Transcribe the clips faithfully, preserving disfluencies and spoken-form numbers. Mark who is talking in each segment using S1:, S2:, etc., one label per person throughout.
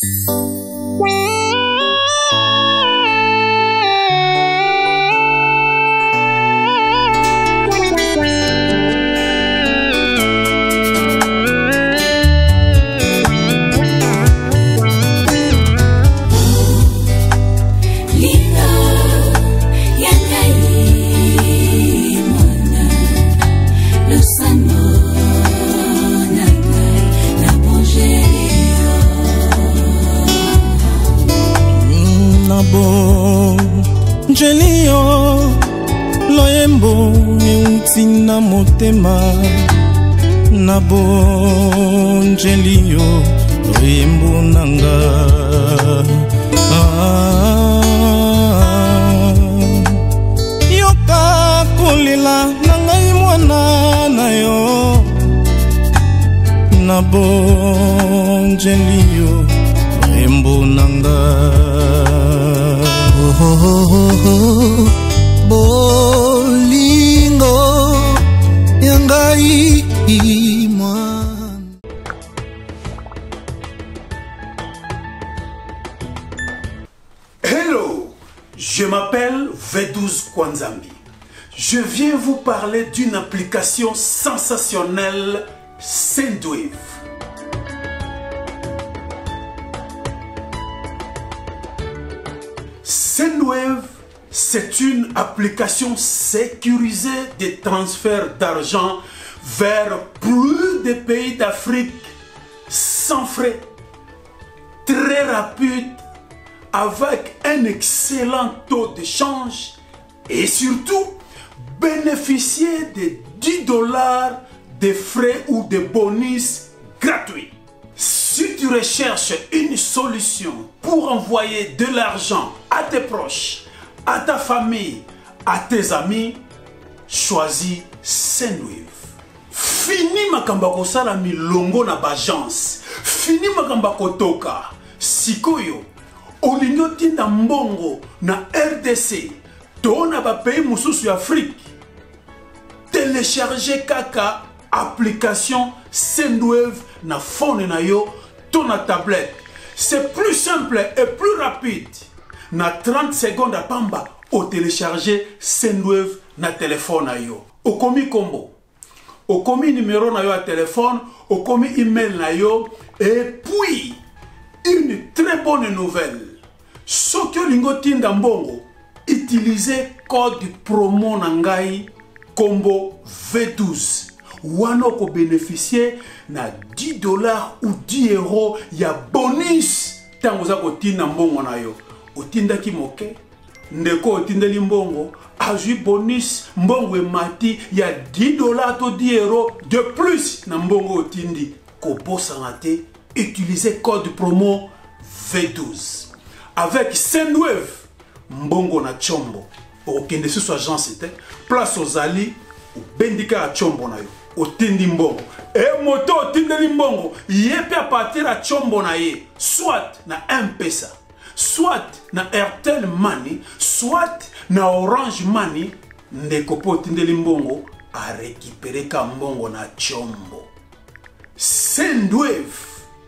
S1: Jelio loyembo eutina motema nabo Jelio loyembo nanga ah, yoka kolela nanga mwana na yo nabo Jelio loyembo nanga oh, oh, oh, oh. Bolingo yangai imwan.
S2: Hello, je m'appelle V douze Kwanzambi. Je viens vous parler d'une application sensationnelle, Sendwave. Sendwave, c'est une application sécurisée de transfert d'argent vers plus de pays d'Afrique sans frais, très rapide, avec un excellent taux de change et surtout bénéficier de dix dollars de frais ou de bonus gratuits. Si tu recherches une solution pour envoyer de l'argent à tes proches, à ta famille, à tes amis, choisis Sendwave. Fini makamba kosala milongo na bagence. Fini makamba kotoka. Sikoyo, olingi otinda mbongo na R D C, to na ba pays mususu ya Afrique. Télécharger kaka application Sendwave na phone na yo, to na tablette. C'est plus simple et plus rapide. Na trente secondes à pamba, au télécharger Sendwave na téléphone na yo. Au komi combo. Au komi numéro na yo à téléphone, au komi email na yo, et puis une très bonne nouvelle. So que lingo tinda mbongo, utilisez code promo nangai combo V douze. Wano ko bénéficier na dix dollars ou dix euros ya bonus tango za ko tinda mbongo na yo. Otinda ki moke, ndeko otindeli mbongo, azui bonus mbongo mati ya dix dollars to dix euros de plus na mbongo otindi. Kopo sanate, utilisez code promo V douze. Avec Sendwave, mbongo na chombo. Okende sous agence était place aux ali ou bendika a chombo na yo. Otindi mbongo. E moto otindeli mbongo, yepe à partir à chombo na ye, soit na M-Pesa, soit na Airtel Money, soit na Orange Money, ndeko po otindeli mbongo a récupérer ka mbongo na chombo. Sendwave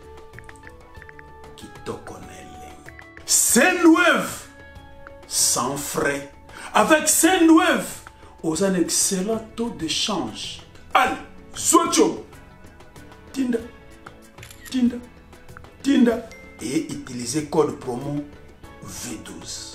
S2: kitoko nele. Sendwave sans frais. Avec Sendwave, aux un excellent taux de change. Allez, Socho, Tinda, Tinda, Tinda, et utilisez code promo V douze.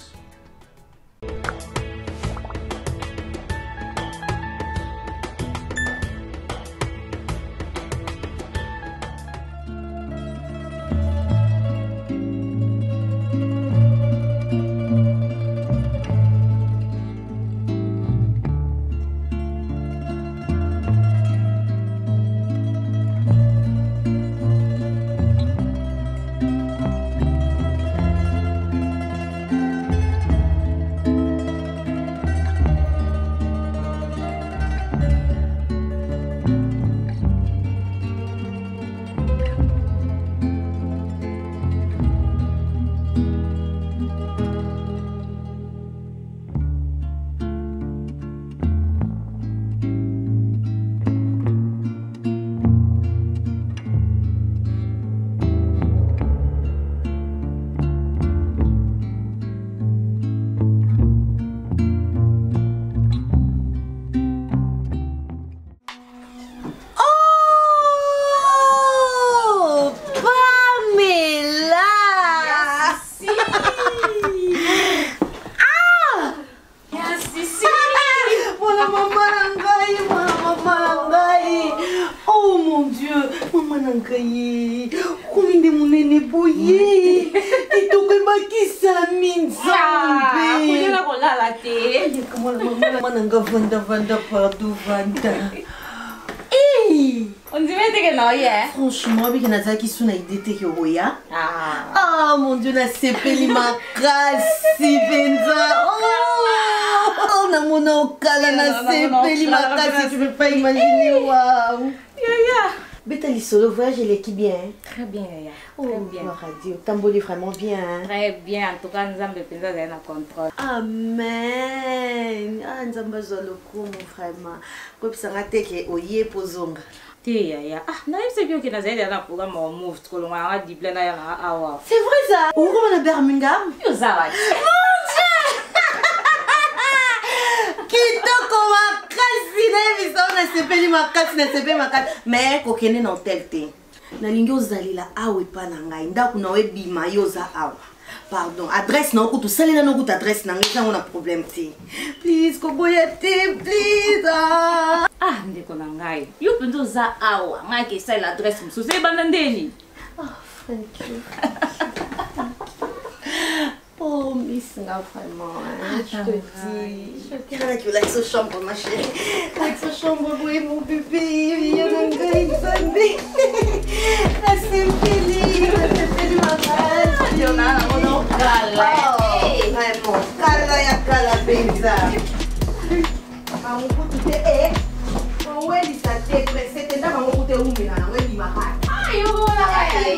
S3: chérie. Combien de mon nene boyé. Et tout que ma qui s'amine
S4: Ah,
S3: zambé.
S4: la rola la té.
S3: Comment la maman la nanga vanda vanda partout vanda. Hey.
S4: On dirait que non, yeah.
S3: Franchement, avec Nazaki suna idée que roya.
S4: Ah.
S3: Ah mon Dieu, na sepeli makasi benza. Oh, na mona okala na sepeli makasi, tu peux pas imaginer, waouh.
S4: Yeah,
S3: Beta Lissolo, voyage l'équipe bien.
S4: très bien, yeah.
S3: Oh,
S4: Très bien.
S3: radio, Tamboli vraiment bien.
S4: Très bien. En tout cas, nous avons besoin d'un contrôle.
S3: Amen. Ah, nzamba zolo kumu vraiment. Kwa pisanga teke oye pozonga.
S4: Té, yeah. Ah, non, c'est bien que nous avons un programme en move trop loin. On a dit plein d'ailleurs à avoir.
S3: C'est vrai ça. Où on a Birmingham?
S4: Yo, ça va.
S3: Kitoko makasi na biso na sepeli makasi na sepeli makasi mais kokende na hotel te nalingi ozalila awa epa na ngai ndako na ebima yo oza awa pardon adresse na okutu salela na okutu adresse na ngai ezango na problème te please koboya te please ah
S4: Ah, ndeko na ngai. Yo pendo za awa. Ngai ke sa l'adresse mso. C'est bana ndeni.
S3: oh thank you oh miss nga vraiment hein, je te dis je dirais que like sa chambre ma chérie like sa chambre oui mon bébé viens na ngai nzambe na sepeli na sepeli makasi
S4: Yo na na ono kala.
S3: oh vraiment kala ya kala benza bango te eh bango elisa te presse te nda bango te umela na webi makasi
S4: Ah, yo na ngai.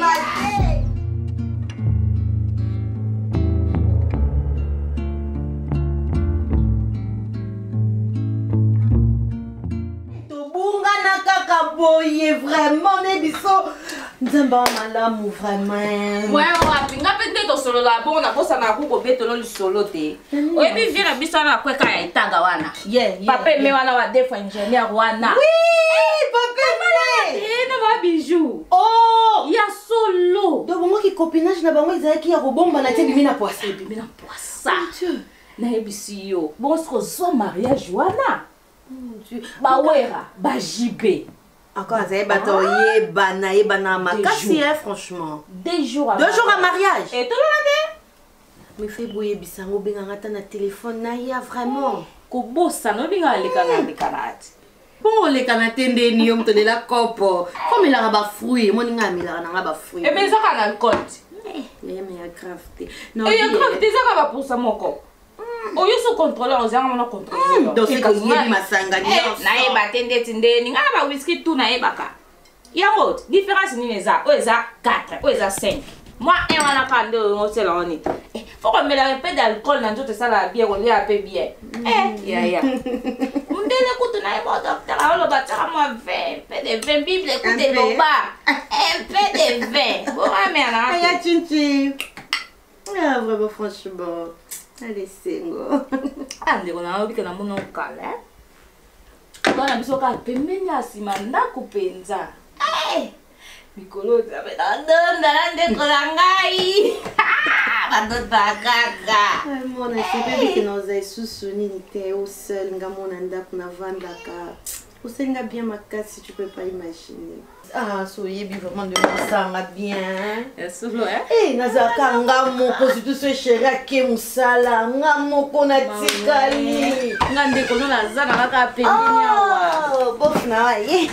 S3: tobungana kaka boye vraiment ne biso nzamba malamu vraiment
S4: Ouais, ouais, nga pende to solo la bon na bosa na kuko betolo li solo te. Oyebi vira biso na kweka ya itanga wana.
S3: yeah yeah
S4: Papa me wana wa defo engineer wana.
S3: oui papa ne
S4: Eh, na ba bijou.
S3: oh
S4: Ya solo.
S3: do bongo ki copinage na bango ezalaki ya kobomba na te bimi na poisson
S4: Bimi na poisa.
S3: Dieu
S4: Na ebisi yo. Bon sko zo mariage wana.
S3: mon Dieu
S4: Ba wera, ba jibe.
S3: encore azali bato yebana yebana
S4: Des
S3: makasi
S4: jours.
S3: hein franchement
S4: Deux jours à
S3: deux jours à mariage
S4: Et tout le
S3: mais fait boyebisa yango obenganga ta na telefone na ya vraiment
S4: kobosa no binga leka na leka na ati.
S3: mpo oleka na te ndeni yo moto lela kopo fomelaka bafruit moninga amelaka nanga bafruit
S4: E ben zaka na compte.
S3: yeme ya grave te
S4: E ya grave te zaka ba pour ça moko. Oyo so contrôleur ozanga mona contrôleur.
S3: donc c'est que yebi masanga nyonso
S4: Na e batende tindeni nga ba whisky tout na e baka. Yango différence ni neza, o eza quatre, o eza cinq. Moi un wana kande o c'est là on est. Faut qu'on mette un peu d'alcool dans toute ça la bière on est un peu bien. Eh, ya ya. Mundele kutu na e bo docteur a lo batara moi vingt, peu de vingt bible écoutez le bas. Un peu de vingt. Bon mais na.
S3: aya chinchi ah vraiment franchement allez sengo
S4: Ah, ndeko na obi kana mona okala. Bana biso ka pembeni ya sima ndako penza. Eh! Mikolo zabe na ndonda na ndeko na ngai. Bandota kaka.
S3: mona sebebi ke naozali susu nini te o seul nga mona ndako navandaka oselinga bien makasi tu peux pas imaginer ah so oyebi vraiment de mosanga bien
S4: Esolo eh?
S3: Eh, nazalaka nga moko surtout so chéri ake mosala nga moko natikali
S4: Nga ndeko no naza na kaka pembeni awa.
S3: oh bof na wa ye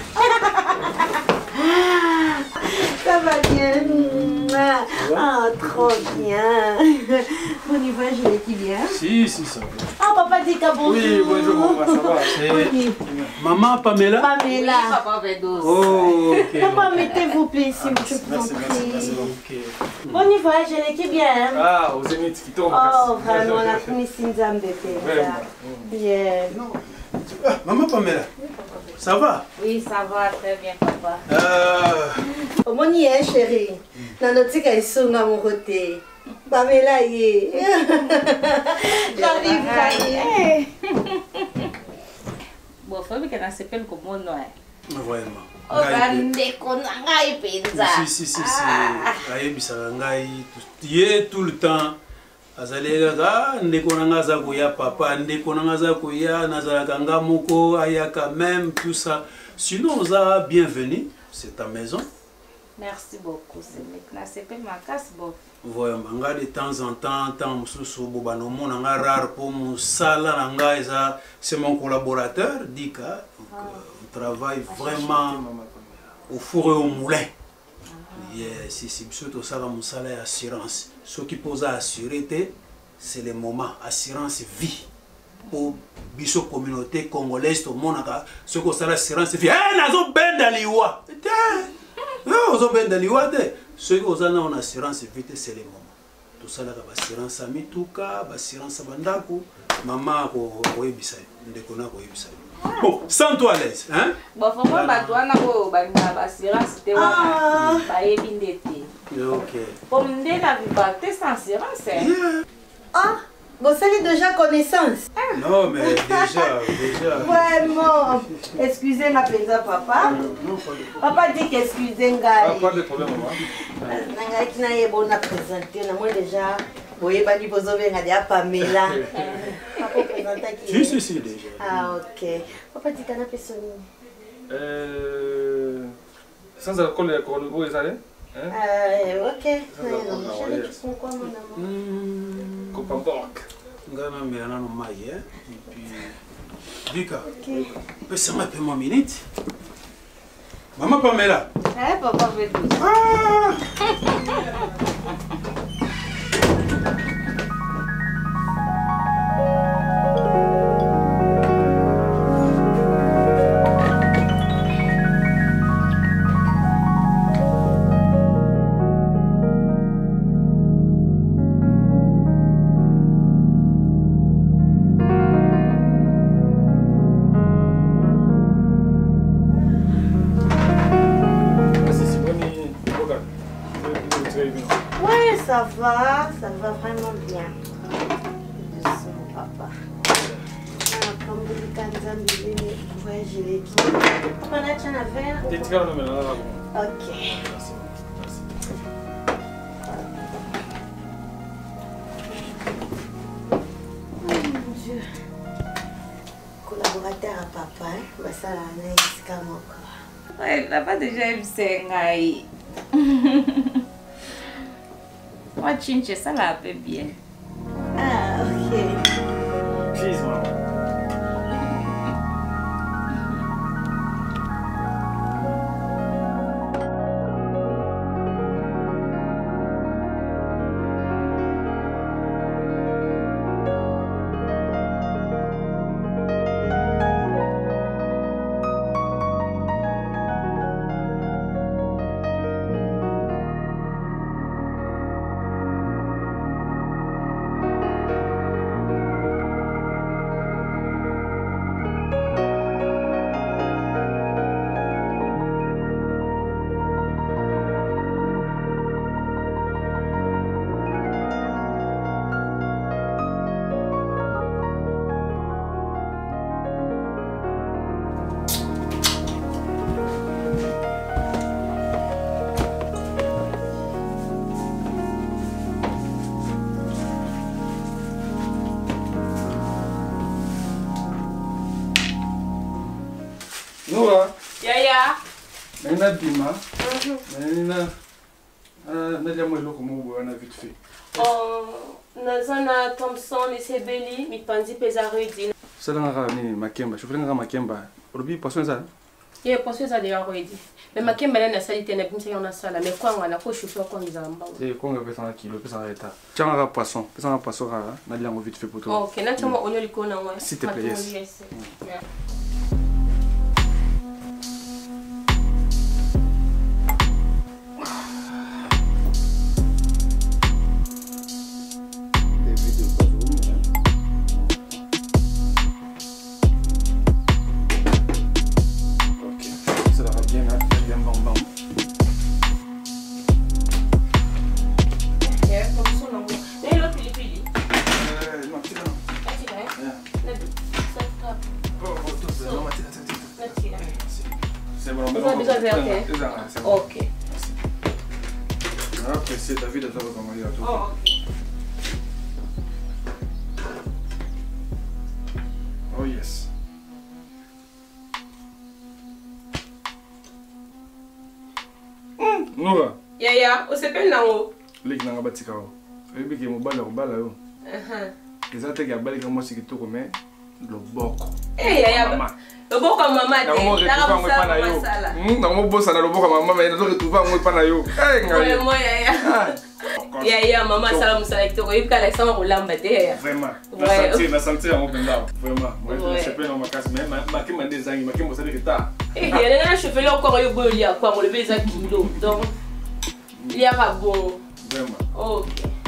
S3: ça va bien ah trop bien bon niveau je l'ai dit bien
S2: Si, si, ça va.
S3: ah papa dit qu'à bonjour
S2: Oui, bonjour, maman, ça va. C'est
S3: Oui.
S2: maman Pamela.
S3: Pamela
S4: Papa Vedos.
S2: Oh, ok.
S3: papa mettez-vous plaît s'il
S2: Merci,
S3: vous
S2: merci, merci, merci,
S3: prie
S2: ok.
S3: bon niveau je l'ai dit bien
S2: Ah, aux Zénith qui tombent.
S3: oh vraiment la kumisi nzambe
S2: Vraiment.
S3: penza bien
S2: Ah, maman Pamela, ça va?
S4: Oui, ça va très bien papa.
S2: Euh,
S3: omoni ye chéri nanotika esonga moko te Pamela ye j'arrive kaye
S4: Bon, faut que na sepel ko mono eh.
S2: vraiment.
S4: O bandeko na ngai penza.
S2: Si, si, si, si. ayebisaka ngai ye tout le temps azali kaka ndeko na nga aza koya papa ndeko na nga aza koya nazalaka nga moko ayaka même tout ça sinon oza bienvenu c'est ta maison
S4: Merci beaucoup. C'est ma casse, bof.
S2: Voyons, de temps en temps, tant que rare pour Moussala, c'est mon collaborateur, Dika. On travaille vraiment au four et au moulin. Si c'est surtout ça, Moussala et assurance. Ce qui pose à assurer, c'est le moment. Assurance vie. Pour la communauté congolaise, tout le monde a ce que ça l'assurance vie. Eh, nazo ben daliwa. Non, nazo ben daliwa. Ce que vous avez en assurance vie, c'est le moment. Tout ça, l'assurance à Mituka, l'assurance à Bandaku, maman, ko ebisa, ndekona ko ebisa. Bon, sans toi à l'aise, hein?
S4: Bon, faut pas battre na ko banda assurance te wa ba ebindete.
S2: OK.
S4: Pour me donner la vie, c'est sans assurance.
S3: Ah, vous avez déjà connaissance?
S2: Non, mais déjà, déjà.
S3: Vraiment. Excusez ma pesa papa. Papa dit qu'excusez Ngai.
S5: Pas de problème, maman.
S3: Ngai qui n'a bon à présenter. Moi déjà, vous voyez pas du pozo bien à Pamela. Papa présente qui?
S2: Si, si, si, déjà.
S3: Ah, ok. Papa dit qu'on a personne.
S5: Euh. Sans alcool et alcool, vous êtes allé?
S3: Euh, ok. Je vais prendre quoi, mon amour?
S5: Coupe en porc.
S2: Ngana mélana no maïe, hein? Et puis. Vika. Ok. Pesa-moi peu mon minute. Maman Pamela.
S4: Eh, papa veut tout.
S2: Ah!
S3: Ça va, ça va vraiment bien. Doucement, papa. Ah, comme vous dites, quand vous avez ouais, je l'ai dit. Papa, là, tu en as verre? Ok.
S5: Merci.
S3: Oh mon Dieu. Collaborateur à papa, hein? Bah, ça, là, on a ici comme encore.
S4: Ouais, papa déjà aime Sengai. Moi, Chinche, ça l'a fait bien.
S3: Ah, ok.
S5: Cheese, maman. Noura.
S4: Yaya.
S5: Nina Bima. Nina. Nadia moi loko mo na vite fait.
S6: Oh, nazana Thompson et Sebeli, mi panzi pesarudi.
S5: Ça nga ni makemba, je voulais nga makemba. Obi poisson ça.
S6: Ye poisson ça déjà redi. Mais makemba na salite na bimse na sala, mais kwa ngana ko chouchou kwa nzamba.
S5: Eh ko nga pesa na kilo, pesa na eta. Tiens nga poisson, pesa na poisson ra, na liango vite fait pour toi.
S6: OK, na chama onyo liko na wa.
S5: S'il te plaît. Yes.
S6: OK.
S5: On a apprécié ta vie de t'avoir envoyé à toi.
S6: Oh, OK.
S5: Oh yes. Mmh, Nora.
S6: Yaya, osepeli nango.
S5: Leki nanga batika o. Ebi ke mobala kobala yo.
S6: Aha.
S5: Ezate ke abali ka mwasi kitoko me loboko.
S6: Eh yaya. Loboko mama te.
S5: Nanga mo retrouva ngo pana yo. Hmm, nanga mo bosa na loboko mama me nazo retrouva ngo pana yo. Eh ngai.
S6: Moi yaya. Yaya mama sala musala kitoko yipka la sama kolamba te yaya.
S5: Vraiment. Na sentir, na sentir ngo penda. Vraiment. Moi je sais pas no makasi mais ma ki mande zangi, ma ki mo sala kita.
S6: Eh yaya na chevelu encore yo boyo lia kwa mo le beza kilo. Donc il y a pas bon.
S5: Vraiment.
S6: OK.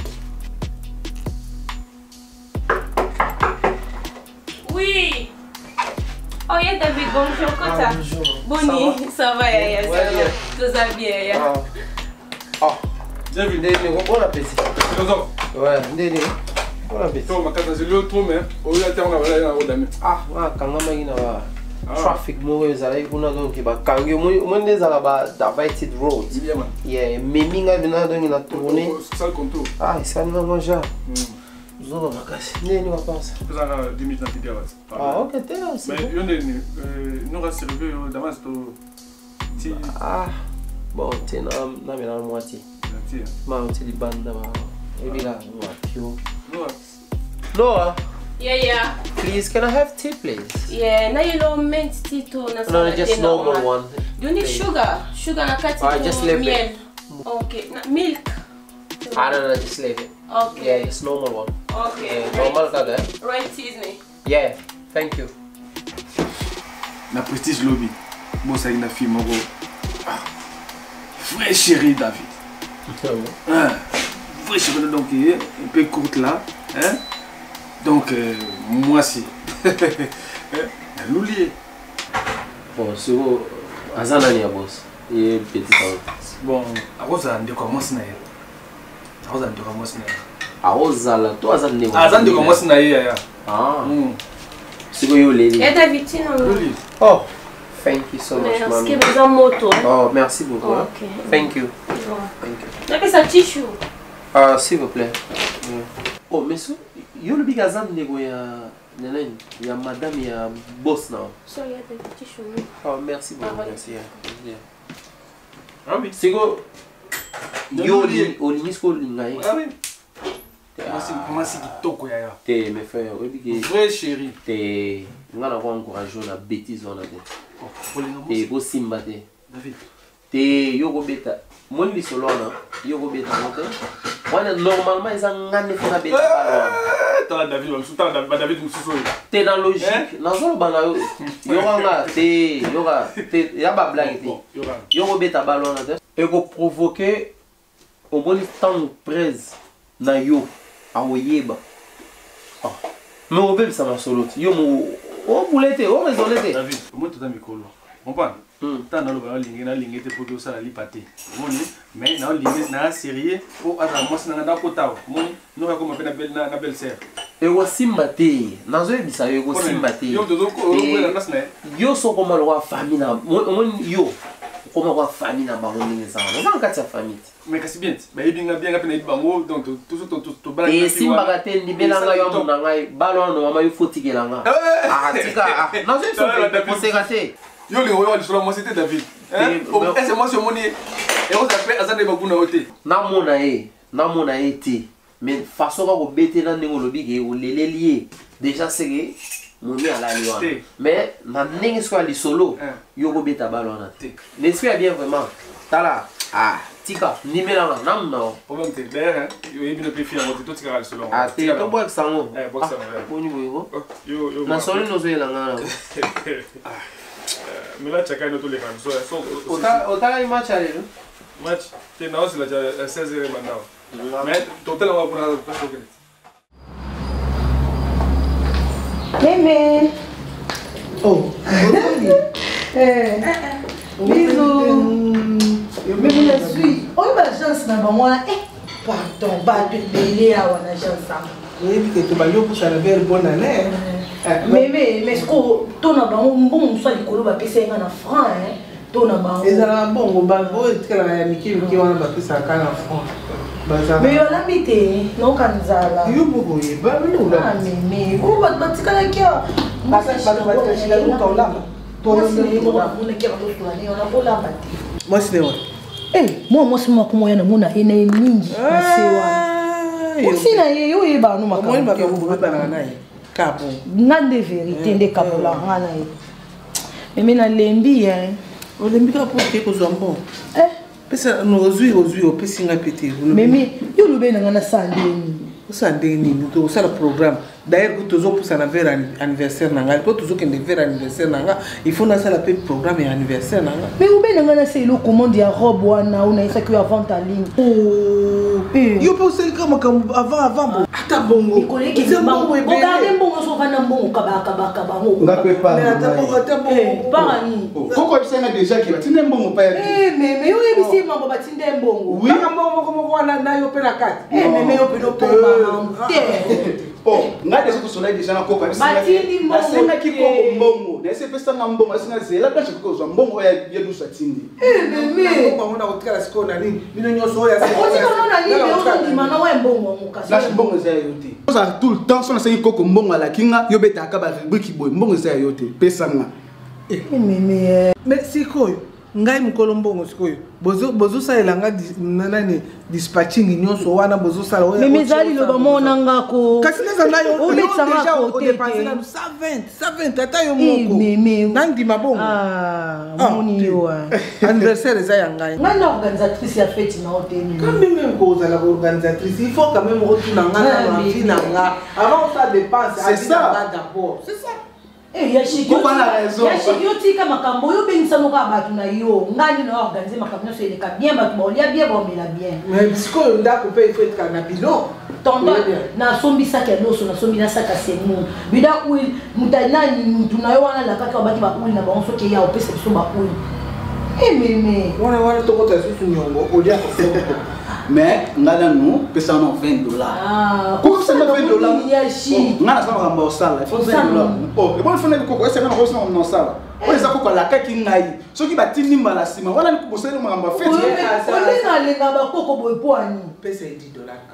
S6: Oui. Oh, il y a David, bonjour, comment ça?
S7: Bonjour.
S6: Bonnie, ça va, Yaya, ça va. Tout ça bien, Yaya.
S7: Ah. David, bon appétit.
S5: Philosophe.
S7: Ouais, Ndene. Bon appétit.
S5: Toi, ma carte, c'est le trop, mais au lieu de on va aller en haut d'amis.
S7: Ah, quand on a eu traffic, moi, je suis allé donc quand je me dis là-bas, divided road. Yeah, mais minga vient donc na tourner.
S5: Ça le contour.
S7: Ah, ça ne mange pas. Zo ma kasi. Ndene wa pensa.
S5: Vous avez dix minutes à tirer.
S7: Ah, OK, t'es là.
S5: Mais yo ndene, nous va servir d'avance to
S7: Ah. Bon, t'es na na me na moitié. Ma on t'es di banda ba. E bi la wa pio.
S5: No.
S7: No.
S6: Yaya.
S7: Please, can I have tea, please?
S6: Yeah, na yellow mint tito na
S7: No, no, just normal one.
S6: Do you need sugar? Sugar na kati
S7: I just leave
S6: miel.
S7: it.
S6: Okay, na milk.
S7: I don't know, just leave it.
S6: Okay.
S7: Yeah, it's normal one.
S6: Okay.
S7: Yeah, normal kaga.
S6: Right seasoning.
S7: Yeah, thank you.
S5: La prestige lobby. Bon, ça une fille, mon gros. Vrai chéri David. Hein? Vrai chéri, donc, un peu courte là. Hein? Donc, euh, moi, c'est. L'oublier.
S7: Bon, c'est bon. Azanani a boss. Et petit temps.
S5: Bon, à cause de comment c'est. À cause de comment c'est.
S7: Aozala, to azanne.
S5: Azan de comment c'est ya.
S7: Ah. C'est quoi yo lady?
S6: Eh David, tu n'as
S7: Oh, thank you so much,
S6: Merci,
S7: mommy.
S6: mais en moto.
S7: Oh, merci beaucoup.
S6: Oh,
S7: hein.
S6: ok.
S7: Thank you.
S6: Bon.
S7: Thank you.
S6: N'a pas ça tissue.
S7: Ah, s'il vous plaît. Yeah. Oh, mais so, yo le big azan nego ya nene, ya madame ya boss now.
S6: So il y a des tissues.
S7: Oh, merci beaucoup.
S6: Ah, ouais.
S7: Merci. Yeah.
S5: Ah oui.
S7: C'est quoi? Yo li, oli sko lingai.
S5: Ah oui. Moi, c'est qui toko ya.
S7: Te mes frères, oui big.
S5: Vrai chéri.
S7: Te ngana ko encourager na bêtise on a te. Te bo simba te.
S5: David.
S7: Te yo go beta. Mon li solo na, yo go beta monte. Wana normalement ils ont ngane fona beta balon.
S5: T'as David, t'as David Moussou.
S7: Te dans logique, na zolo bana yo. Yo nga te, yo ga te ya ba blague te. Yo go beta balon na te. Et go provoquer au bon temps prise na yo a oyeba. Ah. Mais on veut ça ma solo. Yo mo o boulete, o raisonnete.
S5: David, comment tu t'as mis colo? On parle. Tant dans le ballon lingué, na lingué te pour que ça la lipate. Mon mais na lingué na sérieux pour à moi c'est na na kota. Mon nous va comme appelle na belle na belle sœur.
S7: Et wo simba te. Na zo bisa yo go simba te.
S5: Yo to ko ko na nasne.
S7: Yo so comme le famille na mon yo. Comme wa famille na ba honinga ça. Na kati ya famille.
S5: Mais kasi bien. Mais bien bien ngapena bango donc tout tout tout tout bala.
S7: Et simba ga te ndibela nga yo muna ngai balo no mama yo fotikela nga. Ah tika. Na zo so pe conseiller te.
S5: Yo le royo sur moi c'était David. Hein? Est-ce moi sur mon et on s'appelle Azan de Baguna Ote.
S7: Na mona e, na mona e te. Mais façon ka ko bete na ndingo lobi ke o lele lié. Déjà c'est que mon à la liwa. Mais na ndingo so ali solo. Yo go beta balo na te. N'espère bien vraiment. Tala. Ah, tika, nimela na nam no.
S5: Problème te derrière, yo e bien préféré on tout tika le solo.
S7: Ah, te to box sango.
S5: Eh, box sango.
S7: Boni boyo.
S5: Yo yo.
S7: Na solo no zo yela ngana.
S5: Mais là, tu as quand même tous les gens.
S7: Ota il match aller.
S5: Match, tu n'as aussi la seize heures maintenant. Mais total on va prendre pas de
S8: Mémé. Oh. Eh. Bisous. Mémé la suis. On va chance na moi. Eh. Pardon, ba de délai à on a chance ça.
S9: Oui, que tu vas yo pour ça la belle bonne année.
S8: Mais mais mais ce que ton a bon bon soit likolo ba pesa nga na franc hein. Ton a bon.
S9: Ezala bon ba bo etkala ya miki miki wana ba pesa ka na franc.
S8: Mais yo la mité non kanzala.
S9: Yo bogo ye ba no la.
S8: Ah mais mais vous ba batikala kia.
S9: Ba ba ba ba shila ko la.
S8: Toi c'est moi on est qui va tout là, on a pas la battre.
S9: Moi c'est moi.
S8: Eh, moi moi sima ko moya na mona ina mingi sewa. Aussi na ye yo e ba no
S9: Moi
S8: makamo.
S9: ma ka vous ba na ye. Kapo.
S8: Ngande vérité nde kapola ngana ye. Mais na lembi hein.
S9: O lembi ka po ke ko zombo.
S8: Eh,
S9: pesa no ozui ozui o pesi nga pété.
S8: Mimi, yo lube na ngana sandeni.
S9: Sandeni to ça le programme. D'ailleurs, quand tu as pour un verre anniversaire nanga, quand tu as un verre anniversaire nanga, il faut na ça la programme et anniversaire nanga.
S8: Mais où ben nanga c'est le commande ya robe wana ou na ça que avant ta ligne.
S9: Oh. Yo pas celle comme avant avant. Ata bongo.
S8: Ni collègue qui m'a regardez bongo so kana bongo kaba kaba kaba ngo.
S10: Nga pe pa.
S9: Mais ata bongo ata bongo.
S8: Pas ni.
S10: Koko bisanga déjà qui batinde mbongo pa ya.
S8: Eh mais mais yo ebisi mambo batinde mbongo.
S9: Oui, mbongo comme wana na yo pe na carte.
S8: Eh mais mais yo pe no po ba.
S10: Oh, nga déjà ko soleil déjà na koko bisanga.
S8: Batindi mbongo.
S10: Senga ki koko mbongo. Na ese pesa nga mbongo singa zela ka chiko zo mbongo ya ya dusa tindi.
S8: Eh mais mais
S9: ko ngona utikala siko na nini? Bino nyoso ya siko.
S8: O ti kono na nini yo ndima na wa mbongo mukasi.
S10: La mbongo za yote. Ça tout le temps son sengi koko mbongo la kinga yo beta ka ba rubrique boy mbongo za yote pesa nga.
S8: Eh mais mais
S9: Mais siko ngai mukolo mbongo siko bozo bozo sa elanga nani dispatching nyonso wana bozo sala oya.
S8: Mais mezali lo ba mona ngako.
S9: Kasi neza nayo
S8: o
S9: déjà
S8: o
S9: o dépenser na cent vingt cent vingt ata yo moko.
S8: Mais mais
S9: nandi mabongo.
S8: Ah, moni yo.
S9: Anniversaire za ya ngai.
S8: Ngana organisatrice ya fête na hôtel.
S9: Quand même ko za la organisatrice, il faut quand même retourner ngana na vie na nga. Avant ça dépense,
S10: c'est ça
S9: d'abord. C'est ça.
S8: Eh ya shiki.
S10: Pourquoi la raison?
S8: Ya shiki yo tika makambo yo bengisa no ka batu na yo. Ngani na organiser makambo so ele ka bien batu ba olia bien ba omela bien.
S9: Mais bisiko ndako pe il faut être na bilo.
S8: Tonda na sombi saka ya loso na sombi na saka semu. Bida uil mutanani mtu na yo wana la kaka baki ba uil na ba onso ke ya opesa biso ba uil. Eh mais mais
S9: wana wana to kota susu nyongo olia ko sema.
S10: Mais ngala nous pesa no vingt dollars.
S8: Ah,
S10: koko pesa no vingt dollars.
S8: Ya shi.
S10: Ngana sama ngamba osala, il faut vingt dollars. Oh, et bon fona koko esa ngana kosina no sala. Oyo za koko la kaki ngai. Soki batindi mbala sima, wana ni kubosela ngamba fete.
S8: Olinga lenga ba koko boy poani.
S9: Pesa dix dollars.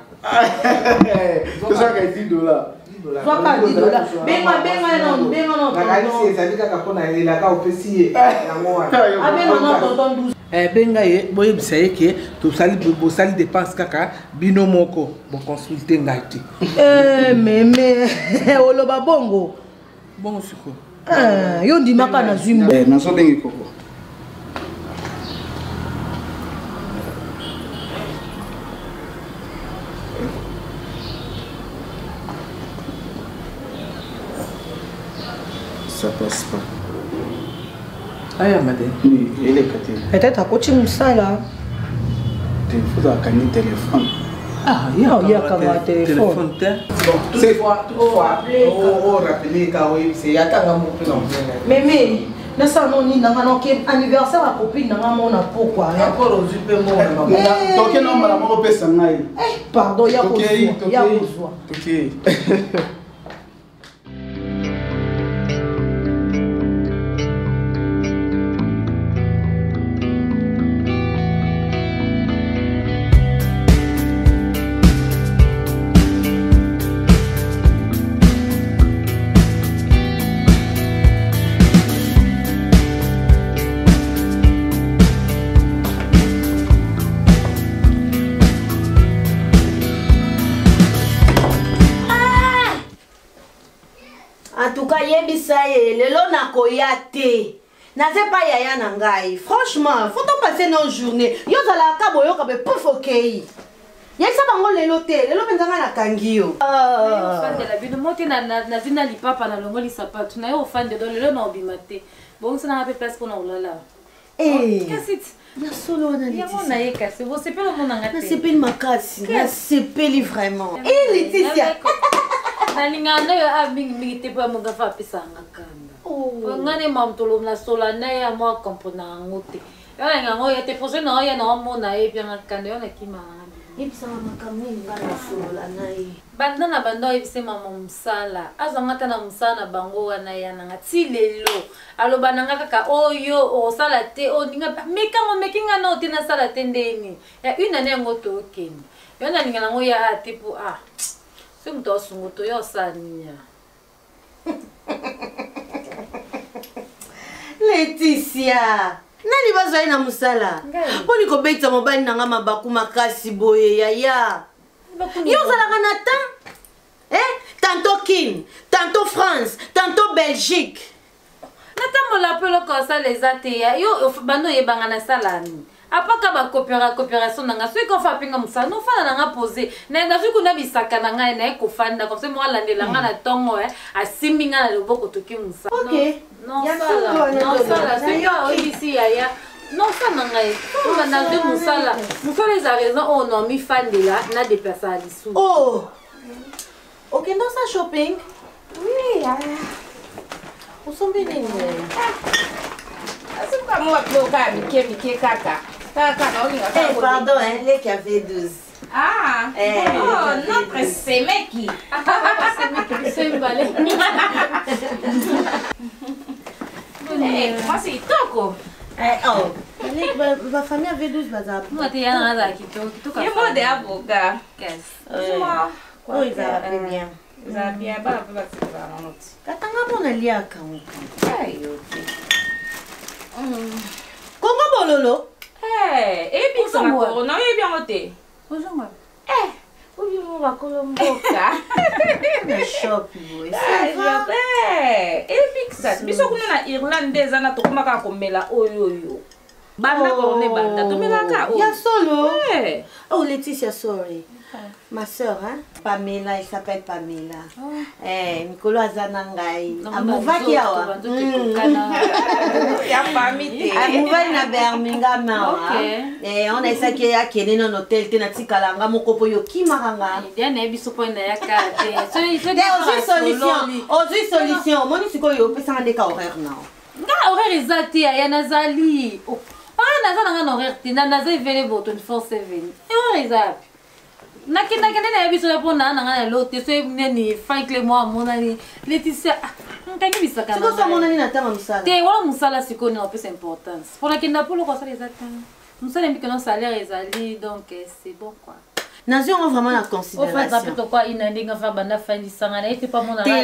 S10: Pesa ka dix dollars.
S8: Zwaka dix dollars. Benga benga non, benga non.
S9: Nakali si ezalika kapona ela ka opesi yango wana.
S8: Abenga non tonton douze.
S9: Eh benga ye boye bisaye ke to sali bo sali dépense kaka bino moko bo consulter ngai ti.
S8: Eh mais mais oloba bongo.
S9: Bongo siko.
S8: Ah, yo ndimaka na zwimbo.
S10: Eh, na so bengi koko. Ça passe pas.
S9: Aya madame.
S10: Oui, il est caté.
S8: Peut-être à côté musala.
S10: Il faut avoir un téléphone.
S8: Ah, il y a il y a comme un téléphone.
S9: C'est fois fois. Oh, rappeler ka oui, c'est yatanga mo pe non.
S8: Mais mais na ça non ni nanga non ke anniversaire à copine nanga mona pourquoi?
S9: Rapport aux yupe mo na.
S10: Donc non mala mo pesa ngai.
S8: Eh, pardon, il y a besoin. Il y a besoin.
S10: OK.
S3: En tout cas, yebisa ye lelo nakoya te. Naze pa yaya na ngai. Franchement, faut on passer nos journées. Yo zala ka boyo ka be pofokei. Yesa bango lelo te, lelo benzanga na kangio.
S6: Ah. Fan de la bino moti na na zina lipapa na longo lisapatu. Na yo fan de do lelo na obimate. Bon ça na pe place qu'on a olala.
S3: Eh.
S6: Qu'est-ce
S3: Ya solo na
S6: ya mona ye kasi. Vous c'est pas le monde ngate.
S3: Na sepeli makasi. Na sepeli vraiment. Eh Laetitia.
S6: Nalingana yo a mingi mingi te pa monga fa pesa ngakanda. Oh. Ngane mamtolo na sola na ya mo kompona ngote. Yo nga ngo ya te projet na ya na mona e bien ngakanda yo na kima.
S3: Yebisa makamini ngana solo na ye.
S6: Banda na banda yebise mama musala. Azangata na musala bango wana ya na ngati lelo. Aloba nanga kaka oyo o sala te o ninga meka mo mekinga no te na sala te ndeni. Ya une année ngoto okeni. Yo na ninga ngo ya tipo ah. C'est un tosse moto yo sania.
S3: Laetitia. nani bazali na musala poni kobeta mobali nanga mabaku makasi boye yaya yo ozalaka na temps eh? Tantôt Kin, tantôt France, tantôt Belgique.
S6: Natambola pe loko asala eza te yo bano oyebanga na salani apaka bakopera coopération nanga soki kofa pinga mosala nofanda nanga pose nazwi kuna bisaka na ngai naye kofanda comme ça mo alandela nga na ntongo asimbi nga na loboko toki mosala nosala soki oyebisi yaya nosala ngai oma nazwi mosala mosala eza raison oyo nomifandela na déplace ya lisusu
S3: okende osa shopping
S4: oui
S3: osombi nini
S4: asimuka moka kiloka mike mike kaka kaka naolinga
S3: eh pardon hein leki ya V douze
S4: ah
S3: eh
S4: oh notre semeki
S6: semeki bisembale
S4: eh moi c'est itoko
S3: eh oh leki ba famille ya V douze baza
S6: moi te yana za kitoko kitoko
S4: ye mode avocat
S6: qu'est-ce
S4: moi
S3: oh ils va bien
S4: za bien bana pe basikala na noti
S3: katanga bona liaka muka
S4: ayo
S3: kongo bololo
S4: eh et puis ça corona et bien moté
S6: ozonga
S4: eh obi mo bakolo mboka
S3: na shop boy
S4: eh et puis ça biso kuna na Irlande eza na tokomaka komela oyo oyo banda corona banda tomelaka o
S3: ya solo
S4: eh
S3: oh Laetitia sorry ma soeur, hein? Pamela, elle s'appelle Pamela. Oh. Eh, Mikolo Azanangai. Amouvaki awa.
S4: Ya famille.
S3: Amouvaki na Birmingham awa. Eh, on a essayé qu'il y a qui est dans l'hôtel, t'es na tikalanga moko po yo kimaranga.
S6: Il y a na biso po na ya kate. So il faut
S3: des solution. Autre solution. Moni siko yo pesa ndeka horaire na.
S6: Nga horaire ezati ya nazali. Ah nazana nga horaire tina nazali vele boto vingt-quatre seven. Horaire ezati. Nakenda kenda na biso yapo na na na lote so neni faikle mo amona ni Laetitia nkangi bisaka
S3: na. Siko so mona ni na tama musala.
S6: Te wala musala siko ni opesa importance. Pour la kenda polo ko sala ezata. Musala mbi que non salaire ezali donc c'est bon quoi.
S3: Nazi on vraiment la considération.
S6: Au fait ça peut quoi ina ndinga fa banda fin di sanga na ite pas mon na
S3: la.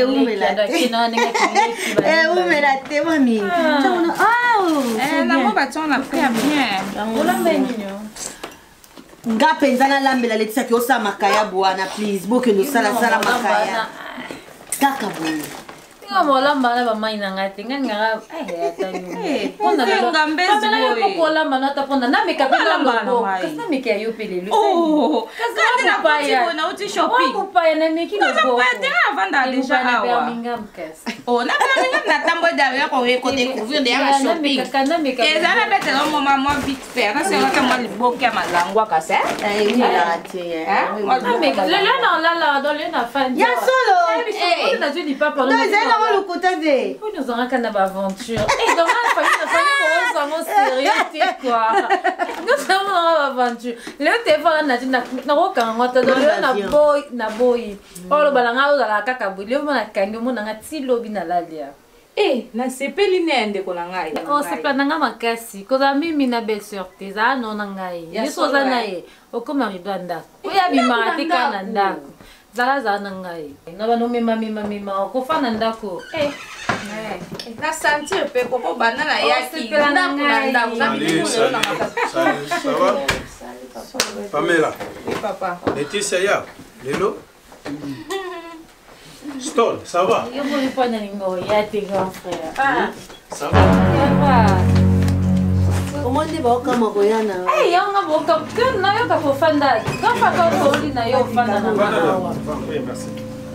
S3: Eh ou me la te mami. Ah.
S4: Eh na mo ba tona très bien.
S6: On l'a benino.
S3: Nga penza na lambela Laetitia ki osa makaya bwana please boke no sala sala makaya kaka boye
S6: nga molamba na bamai na ngati nga nga eh atanyo
S4: pona lo ngambezi boye
S6: ko lamba na tapona na meka pela lobo kasi meka yo pele lo
S4: oh kasi na paya na uti shopping
S6: ko paya na meki no
S4: ko paya avanda déjà awa oh na kana na tambo derrière ko ko découvrir derrière shopping ezana bete no mama moi vite faire na c'est que moi le boka malangwa kasa
S3: eh oui la raté
S6: hein meka le le na la la dans le na fan
S3: ya solo
S6: eh na tu dis pas pendant
S3: le côté de
S6: pour nous en kana ba aventure et donc la famille la famille pour ça sérieux quoi nous sommes en aventure le téléphone na na na ko kan ngota do na boy na boy olo balanga o la kaka boy le mona kangi mona ngati lobi na lalia
S4: eh na sepeli nende ko na ngai
S6: o sepela nga makasi ko za mimi na belle sœur te za no na ngai yeso za nae o ko mari do ndako o ya bima te kana ndako zala za na ngai na bano mema mema mema ko fana ndako
S4: eh na sentir pe ko ko bana na yaki ndako na ndako na bino na
S2: salut ça va Pamela
S4: oui papa
S2: Laetitia ya lelo Stol ça va
S6: yo mo li pona ningo ya te grand frère
S4: ah
S2: ça va
S6: ça va
S3: comment ndi ba ka magoyana
S6: eh yo nga bo ka que na yo ka fo fanda ka fa ka ko li na yo fanda na
S5: oui merci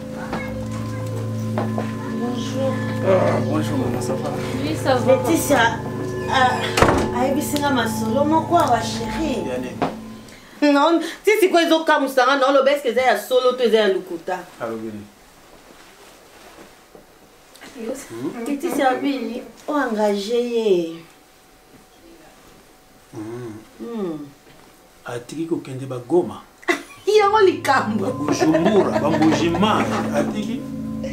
S6: bonjour
S5: ah bonjour maman ça va
S6: oui ça va
S3: Laetitia ah ayebisinga masolo moko wa chérie non si si ko ezoka musanga non lo beske za ya solo to za ya lukuta
S2: alobeli
S3: Laetitia bili o engagé ye
S2: atiki kokende bagoma
S3: yango likambo
S2: babujumbura bambujimana atiki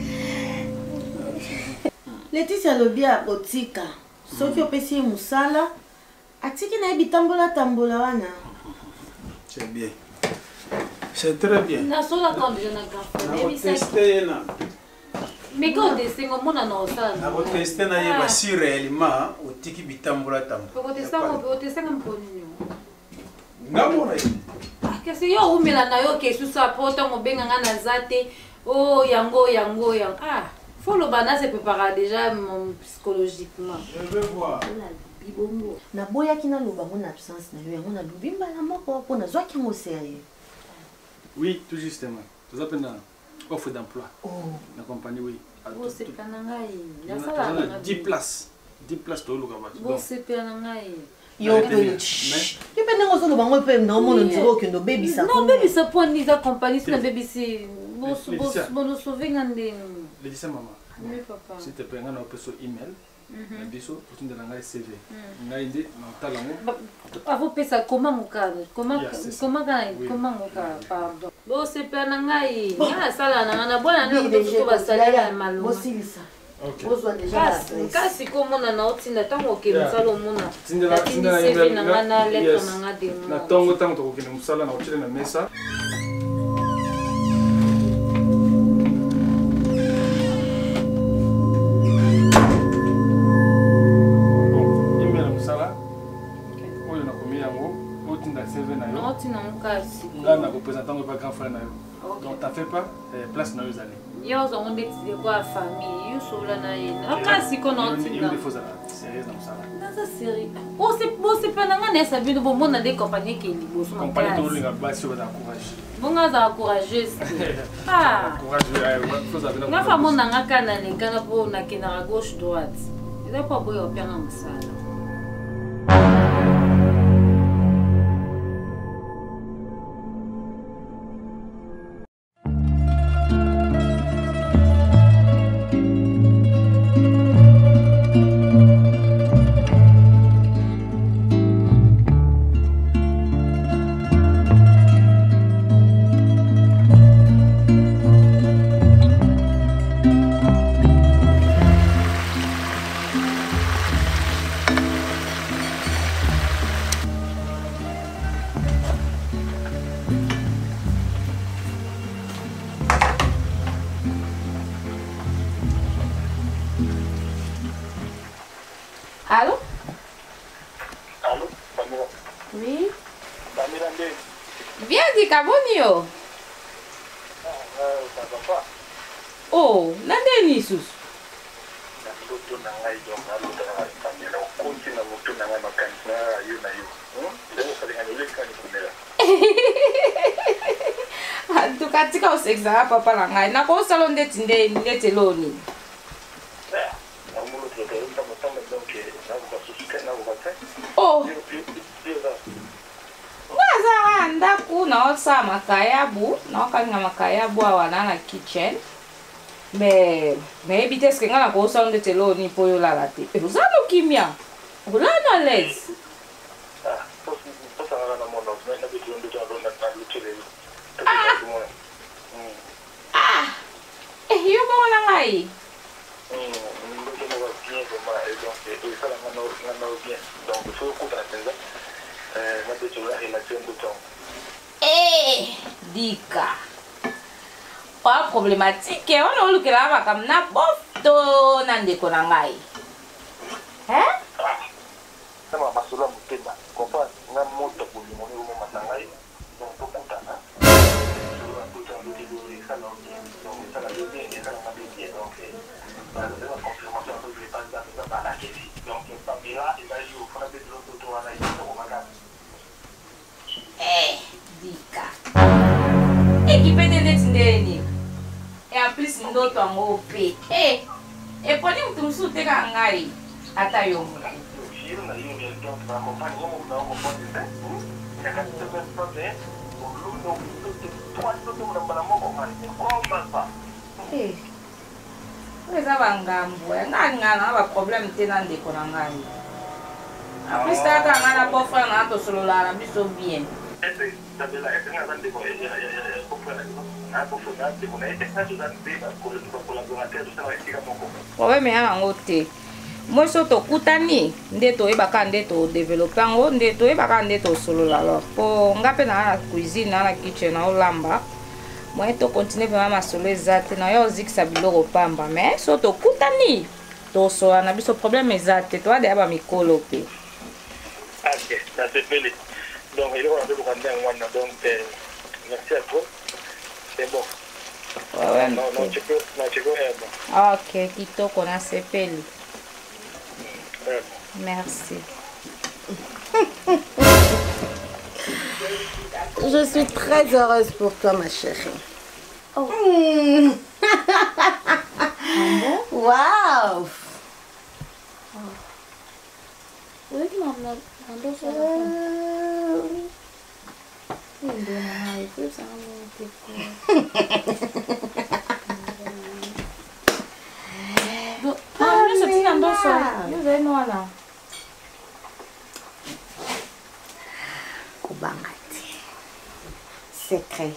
S3: Laetitia alobi akotika soki opesi ye mosala atiki nayebi tambola tambola wana
S2: c'est bien c'est très bien
S6: nasola quand déjà na grand
S2: nakoteste na
S6: mais quand on descend on mona na osala
S2: nakoteste na ye basi réellement
S5: otiki bitambola tambo
S6: okotesanga mponi
S5: ngamona
S6: kasi yo umela na yo kesusa po ntango obenganga naza te o yango yango yango ah faut loba na se prépara déjà psychologiquement
S5: je vais voir
S3: naboyaki naloba ngo na absence na yo yango nalobi mbala moko mpo nazwaki yango sérieux.
S5: Oui, tout justement. Vous avez une offre d'emploi.
S3: Oh.
S5: La compagnie, oui.
S6: Oh, c'est pas nangai.
S5: Il y a dix places. dix places pour le Gabon.
S6: Oh, c'est pas nangai.
S3: Yo pe yo pe nango solo bango pe na mo ntiro ke ndo baby sa.
S6: Non, baby sa po ni za compagnie na baby si bo bo bo sauver ngande.
S5: Laetitia maman.
S6: Oui papa.
S5: S'il te plaît, ngana opeso email. Na biso otinda ngai C V. Ngai ndi na talango.
S6: Avo pesa comment moka? Comment comment comment moka pardon. Bo c'est pas nangai. Na sala na na bona na ko ba sala ya malo.
S3: Bo silisa.
S5: OK.
S3: Bozwa déjà
S6: kasi komona na otinda tango ke musala omona.
S5: Tinda tinda na
S6: email na ngana lettre na ngade.
S5: Na tongo tango to kokende musala na otile na mesa. Ngana représentant de grand frère na yo. Donc t'as fait pas place na yo zali.
S6: Yo zo on décider quoi famille, yo so la na yena. Akasi kono tinda.
S5: Il faut ça sérieux dans ça.
S6: Na ça sérieux. Oh c'est bon c'est pas nanga na sabi no bon na des compagnies qui liboso.
S5: Compagnie to linga basi yo encourage.
S6: Bon ngaza courageuse. Ah.
S5: Courage faut ça.
S6: Na fa mon nanga kana ne kana po na kina gauche droite. Eza pas boyo opéra musala.
S4: Allô?
S11: Allô, Pamela?
S4: Oui?
S11: Pamela, ndé?
S4: Viens di Kabonio.
S11: Ah, ah, ça va pas.
S4: Oh, nande ni sus?
S11: Na loto na ngai donc na loto na ngai Pamela. Okonti na loto na ngai makanisi na yo na yo. Hmm? Leo sali ngani kani Pamela.
S4: Tukatika usekza papa na ngai. Na ko salon de tinde ndete loni. Oh. Waza ndaku na osa makayabu, na okanga makayabu awana na kitchen. Mais mais ebite ce que ngana ko sa ndete loni po yo la late. E uzano kimia. Ulana les.
S11: Ah, posso posso ngana na mono, na bitu ndo ndo na na luchele.
S4: Ah. Eh yo mo na ngai. Eh, dika. Pas problématique, on a lu que là va comme na bofto nande ko na ngai. Hein?
S11: Sama masula mutenda. Kopa na moto ko ni moni mo matangai. Donc tokuta na. Sura kuta ndi ndi sana ndi. Donc sana ndi ndi sana ndi donc la confirmation de l'état de la Kedi. Donc, Pamela, il va y avoir des autres tours à la
S4: Eh, dika. E qui peut te ndeni. Et en plus ndo to ngo pe. Eh, e poni mtu msute ka ngai ata yo.
S11: Jiro na yo ndio donc na compagnie mo na mo poni nda. Ya ka tebe prote. Lu no to to to na bala mo ko mali. Ko ma.
S4: Eh. Eza bangambo, ngani ngana ba problème tena ndeko na ngai. Après ça ka ngana po frère na to solo la biso bien.
S11: Ese tabela ese ngana ndeko ya ya ya ko frère na ko frère ndeko na ese na juda ndeko ko le collaborateur de ça esika moko.
S4: Problème ya ngo te. Moi so to kutani ndeto ebaka ndeto développer ngo ndeto ebaka ndeto solo la alors po ngape na cuisine na kitchen na olamba. Moi to continuer vraiment ma solo ezate na yo zikisa biloko pamba mais so to kutani tosola na biso problème eza te toadeya bamikolo mpe.
S11: Ok, nasepeli. Donc eloko na toluka ndenge wana, donc merci à toi. C'est bon.
S4: Ouais,
S11: non, non, tu peux, non, tu peux, eh, bon.
S4: Ok, kitoko nasepeli.
S11: Ouais.
S4: Merci.
S3: Je suis très heureuse pour toi, ma chérie. Oh. Mmh. Waouh.
S6: Oui, maman.
S3: Kubangati. Secret.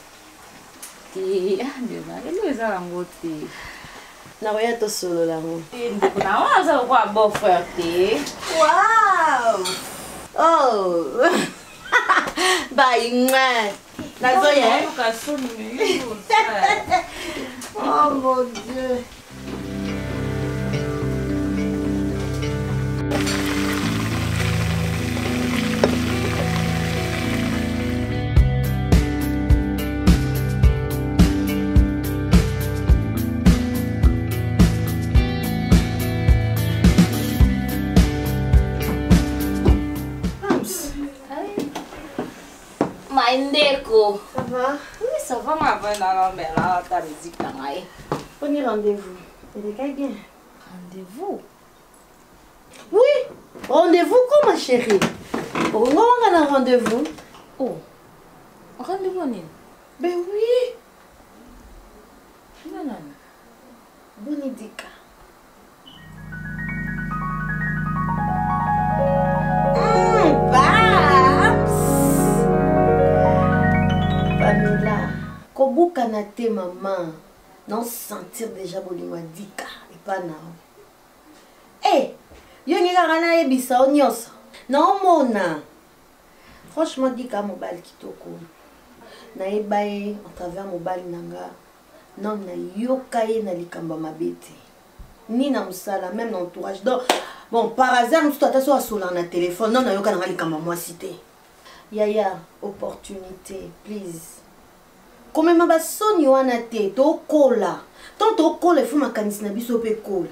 S3: Naoya to solo la mo.
S4: Na waza kwa beau-frère te.
S3: Wow. Oh. Bye, mwa. Nazoya. Oh mon Dieu.
S4: Ndeko.
S3: Ça va?
S4: Oui, ça va, ma bonne maman, mais là, ta musique, là,
S3: Prenez rendez-vous. Elle est bien.
S4: Rendez-vous?
S3: Oui, rendez-vous quoi, ma chérie? On a un rendez-vous.
S4: Oh, rendez-vous, Nina?
S3: Ben oui.
S4: Non, non.
S3: Bonidika. Kobuka na te maman, non sentir déjà bolingo dika et pas na. Eh, yo ngira kana ebisa onyoso. Non mona. Franchement dika mobile kitoko. Na ebaye à travers mobile nanga. Non na yokaye na likamba mabete. Ni na musala même dans entourage. Donc bon par hasard nous tout attention à sola na téléphone. Non na yoka na likamba moi cité. Yaya, opportunité, please. Comme ma basoni wana te to kola. Tant to kola fu makanisi na biso pe kola.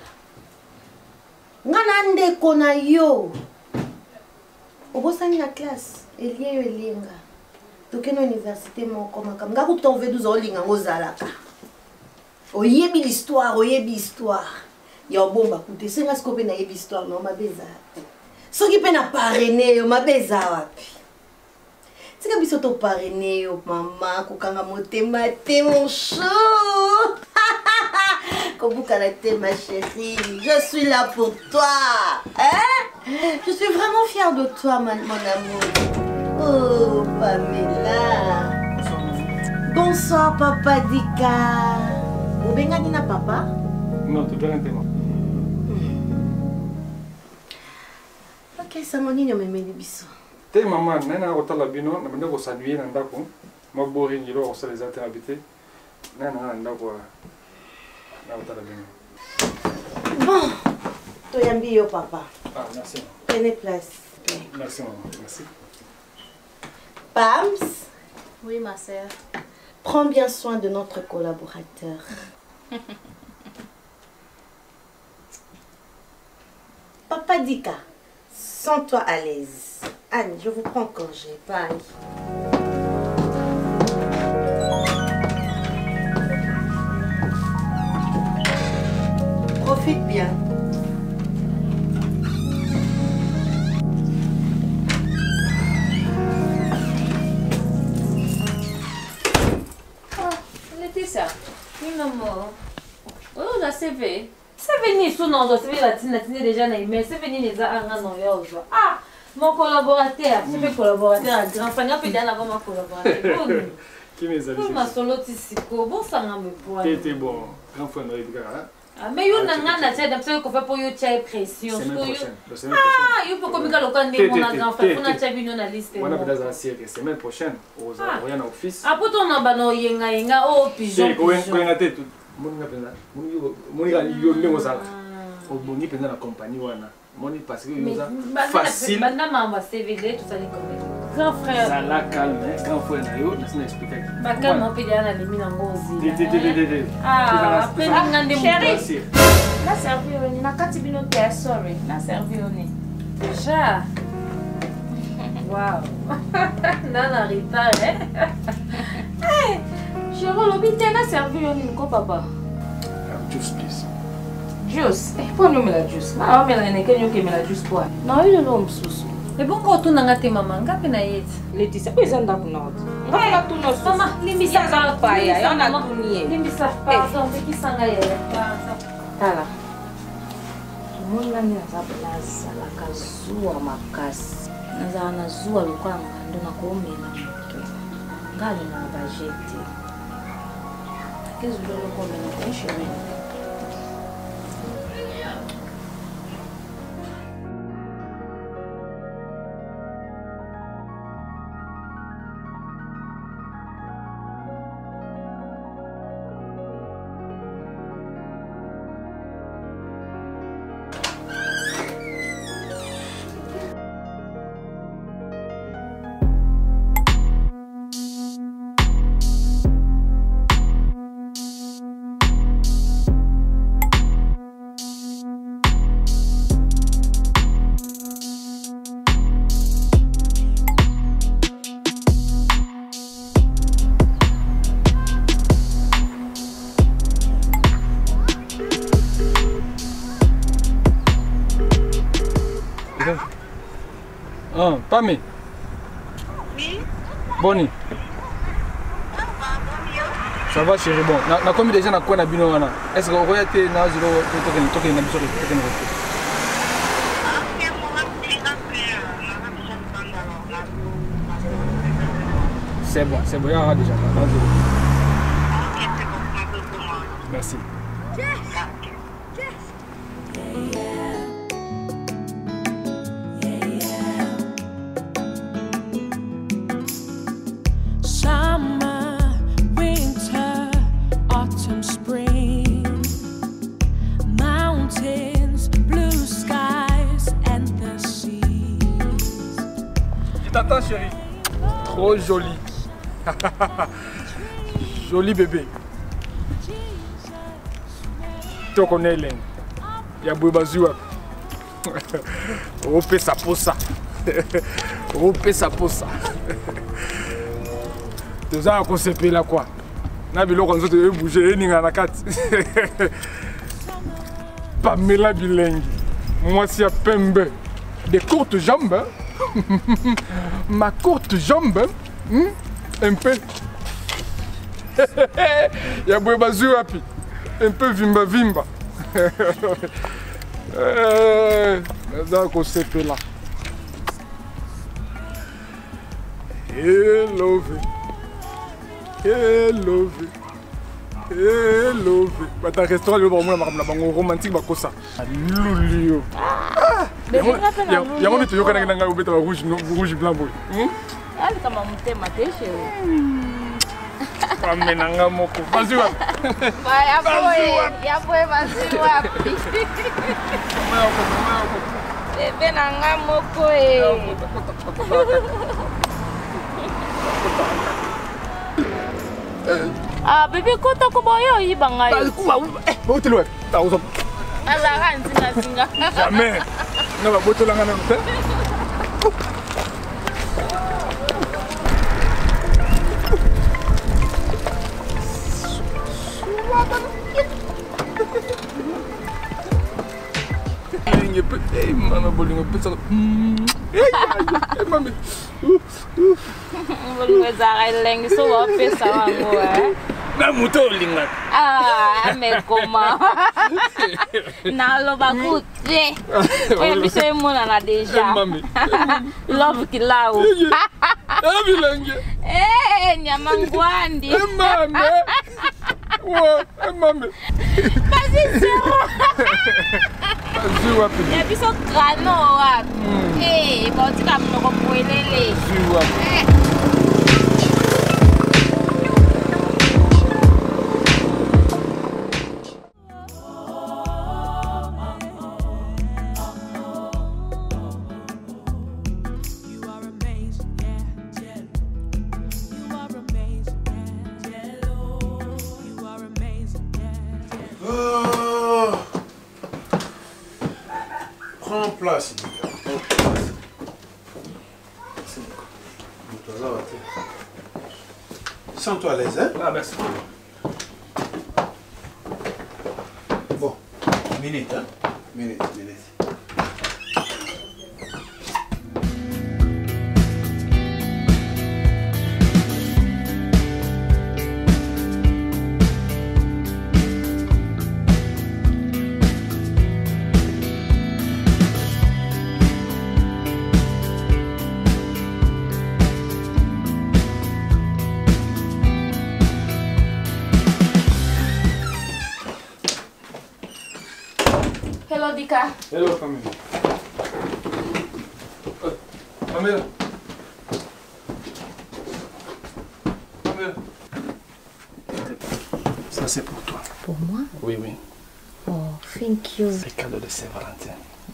S3: Ngana ndeko na yo. Obosani na classe, elie yo elinga. Tokeno université moko makam. Ngaku tonve douze olinga ngozalaka. Oyebi l'histoire, oyebi histoire. Ya bomba kute senga skope na yebi histoire no mabeza. Soki pe na parrainer yo mabeza wapi. C'est que biso to parrainé yo maman kokanga motema te mon chou. Kobuka la te ma chérie, je suis là pour toi. Hein? Je suis vraiment fière de toi mon amour. Oh Pamela. Bonsoir papa Dika. Obenga dina papa?
S5: Non, tu dois entendre.
S3: Ok, ça m'a dit de me mettre biso.
S5: Te maman, nana kotala bino na bande ko saluer na ndako mo bori ngilo ko sala zate habité nana na ndako na kotala bino.
S3: Bon, toyambi yo papa.
S5: Ah, merci.
S3: Prenez place.
S5: Merci maman, merci.
S3: Pams.
S6: Oui ma sœur.
S3: Prends bien soin de notre collaborateur. Papa Dika, sens-toi à l'aise. Anne, je vous prends congé. Bye. Profite bien.
S4: Oh, Laetitia.
S6: Oui maman.
S4: Oh, la C V.
S6: C'est venu sous non, c'est venu la tine, la tine déjà na mais c'est venu les a un an yo. Ah, mon collaborateur, c'est mes collaborateurs, grand frère, peut bien avant ma collaborateur.
S5: Qui mes amis?
S6: Pour ma solo tisiko, bon ça n'a me point.
S5: T'es bon, grand frère de Edgar.
S6: Ah mais yo nanga na tête d'absolu qu'on fait pour yo tchai pression.
S5: Semaine prochaine.
S6: Ah, yo peut comme quand le mon grand frère, on a tchai venu na liste.
S5: On a peut dans la série semaine prochaine aux rien office.
S6: Ah pour ton abano yenga yenga oh pigeon.
S5: C'est quoi quoi na tête? Mon nga pena. Mon yo mon yo yo le mosala. obongi mpenza na compagnie wana moni parce que
S6: Mais
S5: yoza
S6: banda-
S5: facile
S6: banda mamba C V D tozali combien grand frère
S5: zala calme hein, grand frère na yo nasina expliquer
S6: bakama opelea na limi nango ozila
S5: Té, té, té, té, té.
S6: ah après ninga nde
S4: Chérie, na servi oni na kati bino te sorry na servi oni
S6: déjà wow nana rita eh
S4: chérie lobi te na servi oni niko papa
S5: juice please
S4: juice eh po no mela juice na o mela ne kenyo ke mela juice po na yo lo msusu
S6: ebongo otunanga te mama ngapi na yeti
S4: Laetitia po eza ndako na oti ngai na tuno
S6: mama limbisa
S4: za paya yo na tunie
S6: limbisa pardon bekisanga yaya
S4: tala omoni nani nazalaka zuwa makasi nazala na zuwa lokola ngando nakoomela moke ngalo na bajete kezulolokomela kosheri
S5: Ah, Pami.
S12: Oui.
S5: Boni. Ça va chérie, bon. Na, na combien déjà na quoi na bino wana? Est-ce que vous êtes na zéro to to to na biso to na ko? C'est bon, c'est bon, il y aura déjà. Merci. T'attends chérie. Trop joli. Joli bébé. Tu connais l'un. Il y a Boubazoua. Ope sa posa. Ope sa posa. Tu as un concept là quoi. Nabilo quand tu veux bouger, il y a un carte. Pamela Bilengi. Moi c'est à Pembe. Des courtes jambes. Ma courte jambe, hmm? Un peu. Il y a Boubazoua rapi. Un peu vimba vimba. Donc on s'est fait là. Hello. Hello. Hello. Bah ta restaurant le bon moi la bango romantique ba kosa. Lulio. Il y a mon tu yoka nanga ubeta rouge rouge blanc boy.
S4: Ali kama mtema te chérie.
S5: Kama nanga moko. Vas-y wa.
S4: Ba ya boy, ya boy vas-y wapi. Bebe nanga moko eh. Ah bébé kota ko boyo yibanga yo.
S5: Eh, bo telo. Ta uzo.
S4: Ala kanzinga zinga.
S5: Jamais. Non, ba boto langa na te. Linge pe, eh mama bolingo pe sa. Eh mami.
S4: Bolingo za linge so wa pe sa wango eh.
S5: Na moto linga.
S4: Ah, mais comment? Nalo bakute. Oya biso emona na déjà.
S5: Mami.
S4: Love kilao.
S5: Eh bilange.
S4: Eh, nyama ngwandi.
S5: Eh mami. Wo, eh mami.
S4: Vas-y zéro.
S5: Vas-y wapi.
S4: Ya biso grano wapi. Eh, botika mnoko poelele.
S5: Vas-y wapi.
S2: Prends place. Sens-toi à l'aise, hein?
S5: Ah, merci.
S2: Bon, minute, hein? Minute, minute.
S4: Hello, Dika.
S5: Hello, Pamela. Oh, Pamela. Pamela. Ça, c'est pour toi.
S4: Pour moi?
S5: Oui, oui.
S4: Oh, thank you.
S5: C'est cadeau de Saint-Valentin.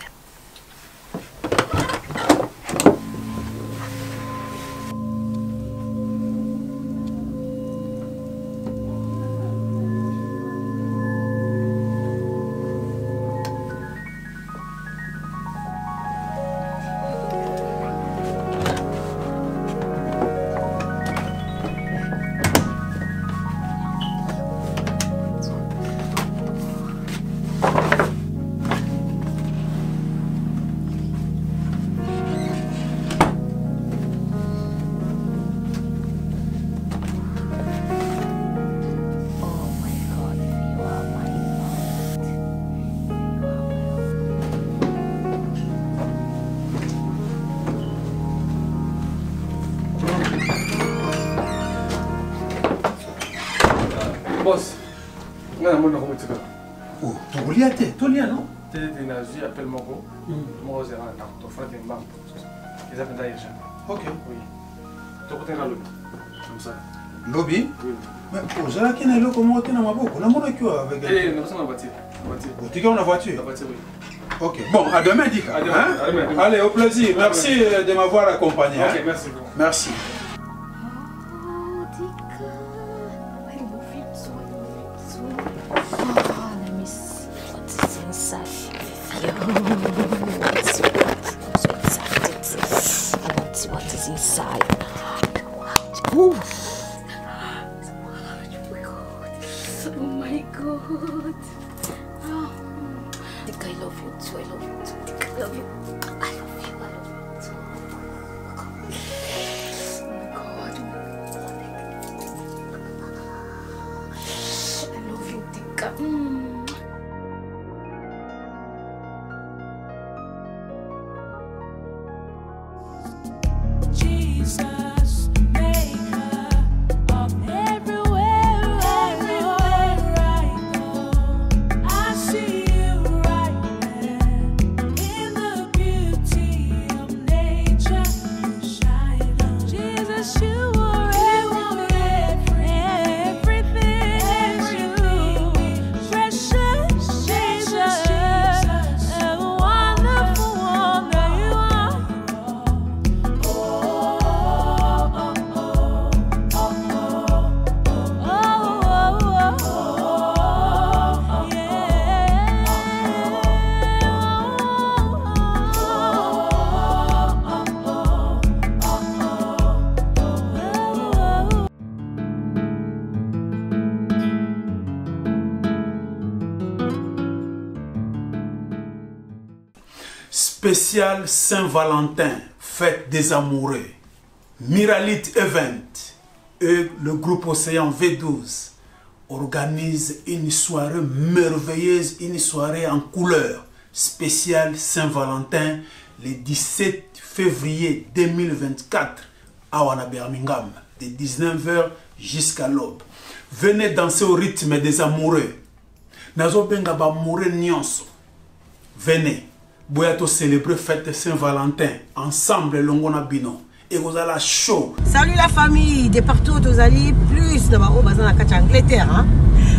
S5: Boss, on a un monde comme ça.
S2: Oh, tu voulais aller, tu voulais non?
S5: Tu es énergie, appelle-moi. Moi, je vais aller à ton frère, tu es un banc. Ils appellent d'argent.
S2: Ok.
S5: Oui. Tu peux tenir la lobby. Comme ça.
S2: Lobby?
S5: Oui.
S2: Mais pour ça, qui est là, comment tu es dans ma boucle? On a mon équipe avec.
S5: Eh, nous sommes en voiture.
S2: Tu es dans la voiture?
S5: La voiture, oui.
S2: Ok. Bon, à demain, Dika.
S5: À demain.
S2: Hein?
S5: À demain.
S2: Allez, au plaisir. Merci de m'avoir accompagné.
S5: Ok,
S2: hein?
S5: merci beaucoup.
S2: Merci.
S4: What is inside? Ooh. Oh my god. Oh. I think I love you too. I love you too. I think I love you. I love you. I love you too. Oh my god. I love you, Dika. Mm.
S2: Spécial Saint-Valentin, fête des amoureux, Miralite Event et le groupe Océan V douze organisent une soirée merveilleuse, une soirée en couleur, spéciale Saint-Valentin, le dix-sept février deux mille vingt-quatre à Wana Birmingham, de dix-neuf heures jusqu'à l'aube. Venez danser au rythme des amoureux. Nazo benga ba amoureux nyonso. Venez. Boyato célébrer fête Saint-Valentin ensemble longona bino et vous allez chaud.
S13: Salut la famille de partout aux alliés plus de ma base dans la Angleterre hein.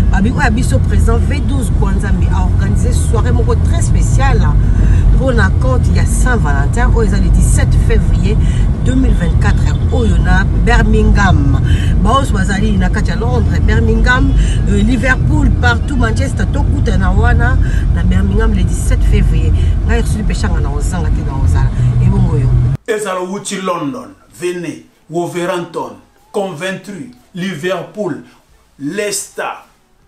S13: babi oyo biso président V douze Kwanzambi a organisé soirée moko très spéciale pour la compte il y a Saint-Valentin oyo eza le dix-sept février deux mille vingt-quatre oyo na Birmingham baos bazali na kati ya Londres, Birmingham, euh, Liverpool, partout Manchester tokuta na wana na Birmingham le dix-sept février ngai reçu pechanga na ozanga te na ozala ebongo yo
S2: ezalo wuti London, venez Wolverhampton, Coventry, Liverpool, Leicester,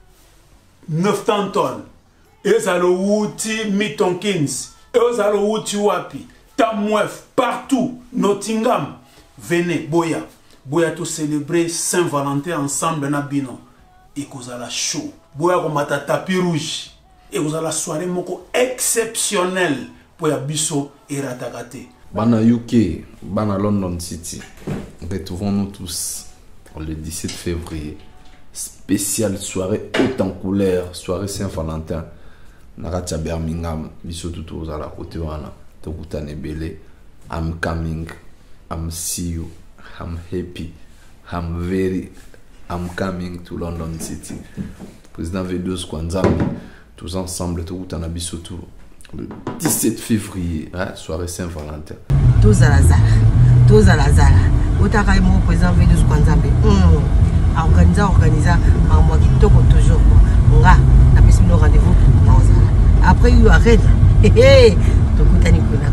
S2: Northampton, ezalo wuti Milton Keynes, ezalo wuti wapi, Tamworth, partout, Nottingham, venez, boya, boya to célébrer Saint-Valentin ensemble na bino, et kozala show, boya komata tapis rouge, et kozala soirée moko exceptionnelle pour ya biso eratakate.
S14: Bana U K, Bana London City, retrouvons-nous tous le dix-sept février. Spéciale soirée haute en couleur, soirée Saint-Valentin. Naratia Birmingham, biso tout aux à la côté wana. Tokutane belé. I'm coming. I'm see you. I'm happy. I'm very. I'm coming to London City. Président V douze Kwanzambi, tous ensemble, Tokutana biso tout. Le dix-sept février, hein, soirée Saint-Valentin.
S13: Tous à la Zara, tous à la Zara. Otaka mon président V douze Kwanzambi. Organisa, organisa, en moi qui toque toujours. Nga, la personne le rendez-vous dans Zara. Après, il y a arrête. Hé hé, Tokutani Kuna.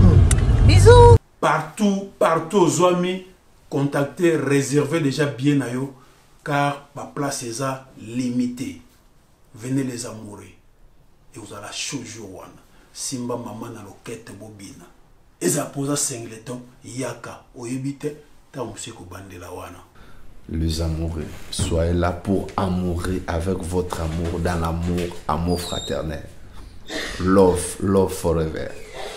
S13: Bisous.
S2: Partout, partout aux amis, contactez, réservez déjà bien à eux, car ma place est limitée. Venez les amoureux. Et vous allez choisir one. Simba maman na loquette bobina. Eza posa singleton yaka oyebite ta musiko bandela wana.
S14: Les amoureux, soyez là pour amourer avec votre amour dans l'amour, amour fraternel. Love, love forever.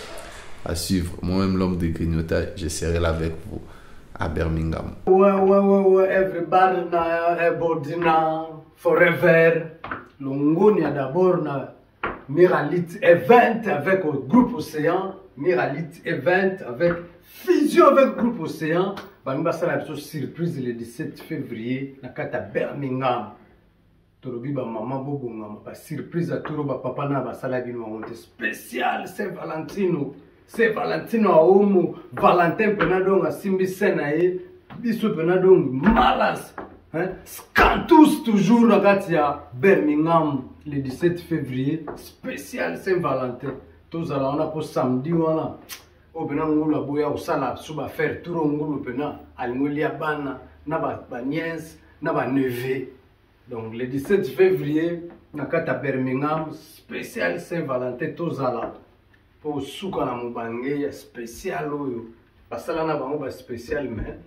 S14: À suivre, moi-même l'homme de grignotage, je serai là avec vous à Birmingham.
S15: Ouais, ouais, ouais, ouais, everybody na, everybody na, forever. Longonia d'abord na. Miralite Event avec le groupe Océan, Miralite Event avec fusion avec le groupe Océan. Nous allons faire une surprise le dix-sept février à Birmingham. Torobi ba maman bobo ngama ba surprise à toro ba papa na ba sala bino monte spécial Saint Valentino. Saint Valentino a homo Valentin penadong a simbi senae biso penadong malas. Hein? Scantus toujours à Katia Birmingham le dix-sept février spécial Saint-Valentin. Tous allons on a pour samedi voilà. Au bena ngula boya usala suba faire tout ngulu pena alimolia bana na ba nièce na ba neveu. Donc le dix-sept février na Kata Birmingham spécial Saint-Valentin tous allons pour souka na mubange spécial oyo. Basala na bango ba spécial mais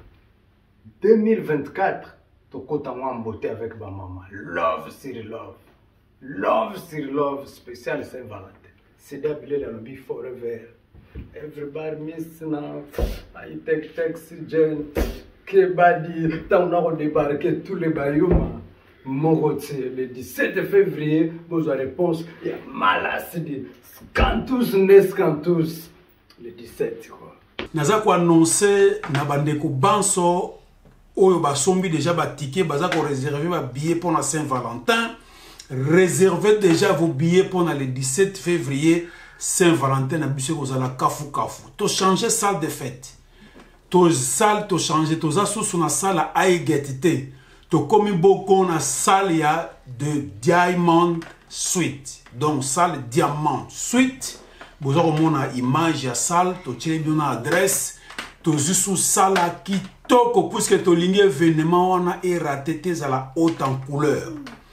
S15: deux mille vingt-quatre, tu comptes en beauté avec ma maman. Love sur love. Love sur love, spécial Saint-Valentin. C'est d'appeler dans le be forever. Everybody miss now. I take taxi, Jen. Kebadi. T'en as débarqué tous les bayouma. Mon côté, le dix-sept février, vous avez réponse. Il y a malas de Scantus, Nescantus. Le dix-sept, quoi.
S2: Naza ko annoncer na bandeko banso oyo basombi déjà ba ticket baza ko réserver ba billet pour la Saint-Valentin. Réservez déjà vos billets pour le dix-sept février Saint-Valentin na biso ko zala kafu kafu. To changer salle de fête. To salle to changer to za sous na salle a égalité. To komi boko na salle ya de Diamond Suite. Donc salle Diamond Suite. Vous avez une image de la salle, tu as une adresse, tu as une salle qui toque, puisque tu as un événement est raté à la haute en couleur.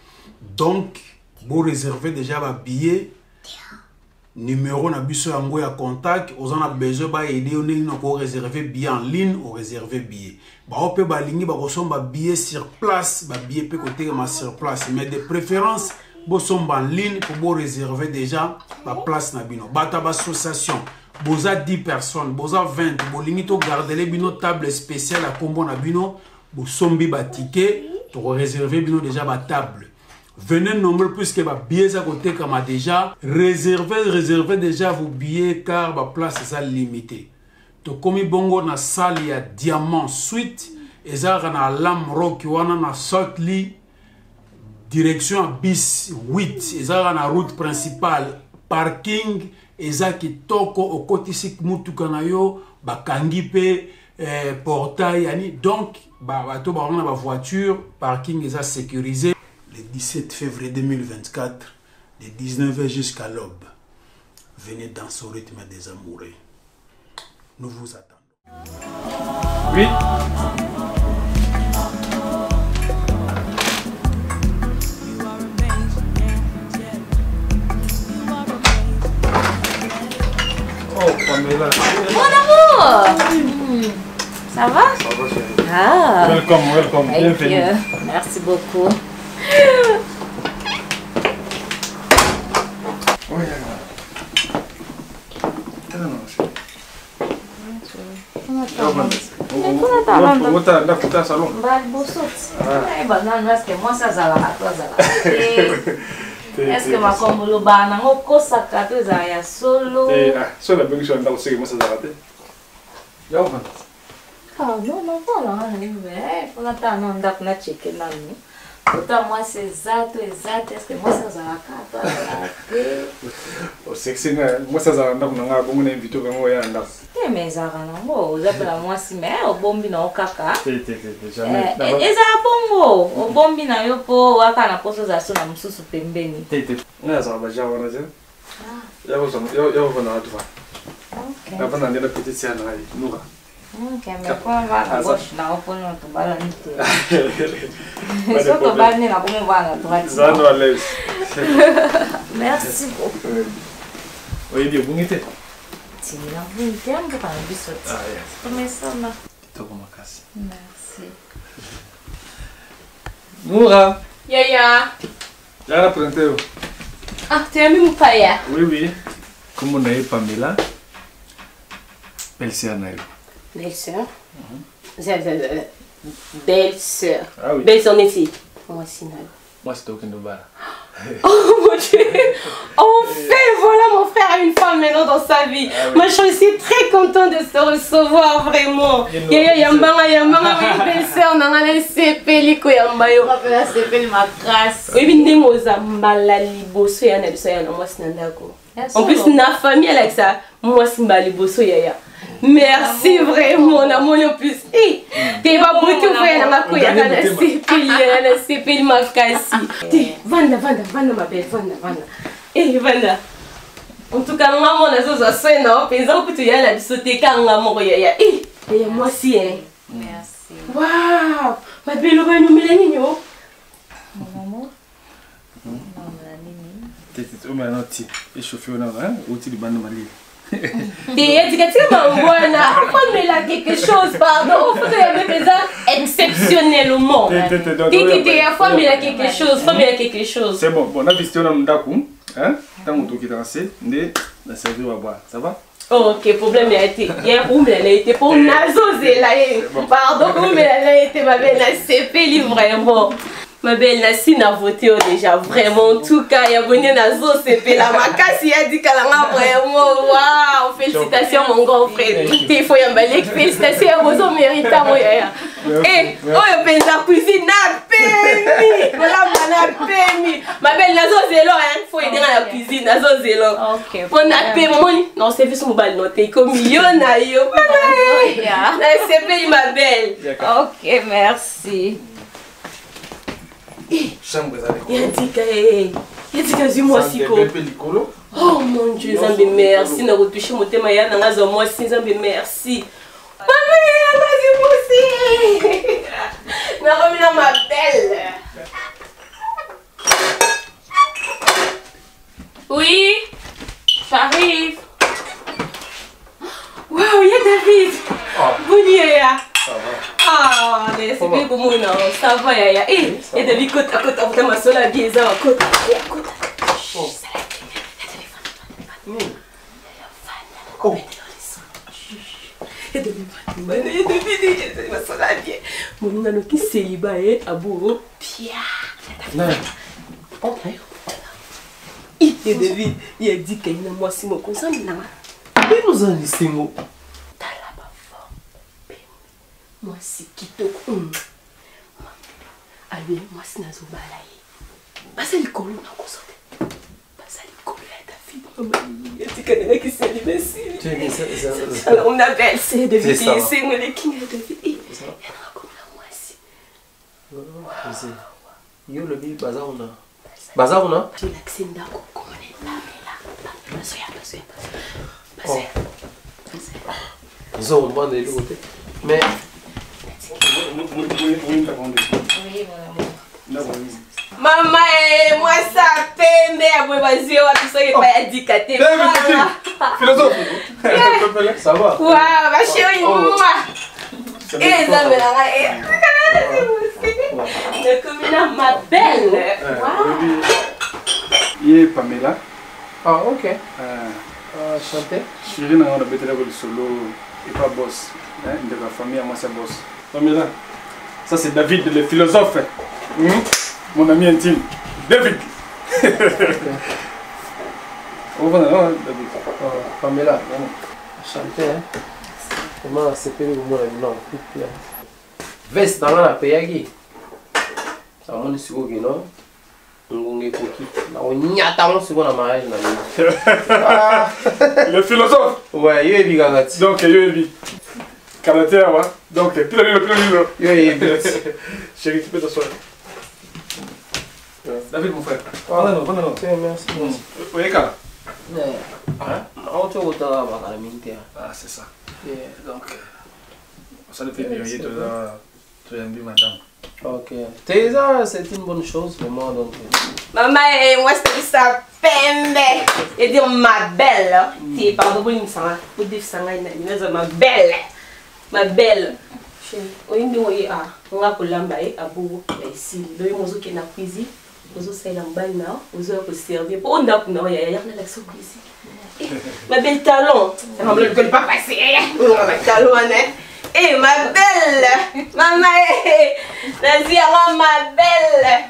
S2: Donc, vous réservez déjà un billet, numéro na biso yango ya contact, vous avez besoin d'aider, vous réserver billet en ligne, vous réserver billet. Vous pouvez réserver billet sur place, billet peut côté sur place, mais de préférence, vous sommes en ligne pour vous réserver déjà la place na bino. Bata association, vous avez dix personnes, vous avez vingt, vous limite garder les bino table spéciale à combo na bino, vous sommes ba ticket pour réserver bino déjà la table. Venez nombreux puisque les billets à côté comme déjà réservez réservez déjà vos billets car la place est limitée. To komi bongo na salle ya Diamond Suite, et ça na Lam Rock wana na Salt Lee direction bis huit ezala na route principale parking eza kitoko okotisi mutuka na yo bakangi pe eh, portail yani donc ba bato ba na ba voiture parking eza sécurisé le dix-sept février deux mille vingt-quatre de dix-neuf heures jusqu'à l'aube. Venez dans ce rythme des amoureux. Nous vous attendons.
S5: Oui.
S4: Oh, Pamela. Mon amour. Mmh. Ça va?
S5: Ça va, chérie.
S4: Ah.
S5: Welcome, welcome. Bienvenue.
S4: Merci beaucoup.
S5: Oui,
S4: ndakuta salon balibosoti ebana eske mwasi azalaka to azalaka te eske makombo loba nango kosaka to ezala ya solo
S5: so nabengi so ndako seke mwasi azalaka te yaovanda
S4: mpona tala na ndako nacheke nani ota mwasi eza to eza te eske mwasi azalaka to azalaka te
S5: osekisenga mwasi azalaka ndako na ngai bongo na invite okango oya na ndako
S4: te me ezalaka nango ozapela mwasi me obombi na yo kaka ezala bongo obombi na yo mpo waka na poso ozala so na mosusu pembeni
S5: ngai azala baja wana te yakovanda watu va avanda ndela petite ya na ngai nuka
S4: Ok, mais comment va la gauche là, on peut nous tomber la nuit. Est-ce que tu vas venir là, comment va la droite?
S5: Ça nous à l'aise.
S4: Merci beaucoup.
S5: Oui, bien, vous n'êtes pas.
S4: Tu m'as vu, tu aimes que tu as vu ça.
S5: Ah, yes.
S4: Comment ça va?
S5: Tu comment casse.
S4: Merci.
S5: Noura.
S4: Yaya.
S5: Yara prendeu.
S4: Ah, tu as mis mon paille?
S5: Oui, oui. Comment on a Pamela? Belle-sœur Naïl.
S13: Belle-sœur. Belle-sœur.
S5: Ah oui.
S13: Belle-sœur ici. Moi, c'est Naïl.
S5: Moi, c'est Tokin Dobar.
S13: Oh mon Dieu! Enfin, voilà, mon frère a une femme maintenant dans sa vie. Ah oui. Moi, je suis très contente de se recevoir, vraiment. Yaya Yambanga, Yambanga, ma belle-sœur, Nangana, Sepeliko Yambayo.
S4: La Sepeli ma grâce.
S13: Oui, mais Nemoza, Malali, Bosso, Yana, Yana, moi, c'est Nandako. En plus, na famille avec ça, moi, c'est Mbali, Bosso, Yaya. Merci vraiment, mon amour le plus. Eh, t'es pas beau tout faire na koya na sepeli na sepeli makasi. Vanda vanda vanda ma belle vanda vanda. Eh vanda. En tout cas, maman na zo zo soin na penza ko tu ya la bisote kanga mo ya ya. Eh, et moi aussi hein.
S4: Merci.
S13: Waouh, ma belle va nous melani nyo.
S4: Mon amour. Non, melani.
S5: Tete o mana ti. E chauffeur na hein, o ti di bande mali.
S13: Et tu dis que là quelque chose, pardon, il faut que ça exceptionnellement. Tu dis à fois mais là quelque chose, fois mais là quelque chose.
S5: C'est bon, bon, on a visité on a ndaku, hein? Tant on toki danser, ndé na servir à boire, ça va?
S13: Ok, problème a été. Hier où mais elle a été pour nazo là. Pardon, où mais elle a été ma belle, c'est peli vraiment. Ma belle Nassine a voté déjà, vraiment. En tout cas, il y a bonne Nazo, c'est la Makasi a dit qu'elle a vraiment. Waouh, félicitations mon grand frère. Il faut y aller. Félicitations à vos hommes méritants. Et, oh, il y a la cuisine, n'a permis. Voilà, n'a permis. Ma belle Nazo Zélo, il faut aider à la cuisine, Nazo Zélo.
S4: Ok.
S13: On a permis. Non, c'est vu son mobile noté comme million. C'est payé ma belle.
S4: Ok, merci.
S13: Dis-moi si oh mon Dieu, Zambé, merci. N'a retouché mon thème, n'a pas moi si Zambé, merci. Maman, n'a aussi. N'a remis ma belle. Oui, j'arrive. Waouh, il y a David. Bonjour. Ah, mais c'est bien comme on a, ça va, ya ya. Eh, et David, côte à côte, on ma sola bien, ça va, côte à côte. Oh. Oh. Et David, et David, ma sola bien. Mon nom qui célibat est à bout, Pierre. Non. Ok. Et David, il a dit qu'il y a moi si mon consent, non.
S7: Mais nous en laissons.
S13: Moi c'est kitoko. Allez, moi c'est nazo balaye. basa likolo na kosote basa likolo ya David mama etika nanga kiseli mesili alors on appelle c'est David c'est moi le king David et yana comme la moisi
S7: yo le bi baza una baza una
S13: tu l'accès ndako komone Pamela baso ya baso ya baso ya
S7: ils ont demandé de côté mais
S13: Maman, moi ça pembe abwe bazio watu soki pa yadikate.
S10: Philosophe. Ça va?
S13: Waouh, ma chérie moi. Et ça me la eh. Le communard ma belle. Waouh.
S5: Ye Pamela.
S7: Ah OK.
S5: Euh chanter. Chérie na on a betela ko solo et pas boss. Hein, de la famille à moi c'est boss. Pamela. Ça c'est David le philosophe. Mmh. Mon ami intime, David.
S7: Oh, voilà, David. Pamela, chanter, hein. Comment c'est payé au moins non, veste dans la payagi. Ça m'a dit que non. On est coquille. On y attend ce qu'on a marié.
S5: Le philosophe.
S7: Ouais, il est bien.
S5: Donc, il est bien. Caractère, ouais. Donc, puis le puis
S7: il est bien.
S5: Chérie, tu peux t'asseoir. David, mon frère.
S7: Ah non, non, non. Merci.
S5: Oui, Kala.
S7: Ah, on te retrouve à la minute.
S5: Ah, c'est ça. Donc, ça le fait bien. Tu as un but, madame.
S7: Ok. Déjà, c'est une bonne chose pour moi. Donc.
S13: Maman, moi, c'est ça. Pembe. Et dire ma belle. Tu pardon pour une sang. Pour dire sang, ma belle. Ma belle. Chérie, on est ah, on va pour l'emballer à bout. Ici, le mozo qui est na cuisine. Mozo c'est l'emballe là. Mozo pour servir. On a pour nous, il y a rien à la cuisine. Ma belle talon. Ça ne me pas passer. Ma talon, hein. Eh, ma belle. Maman, vas-y, alors ma belle.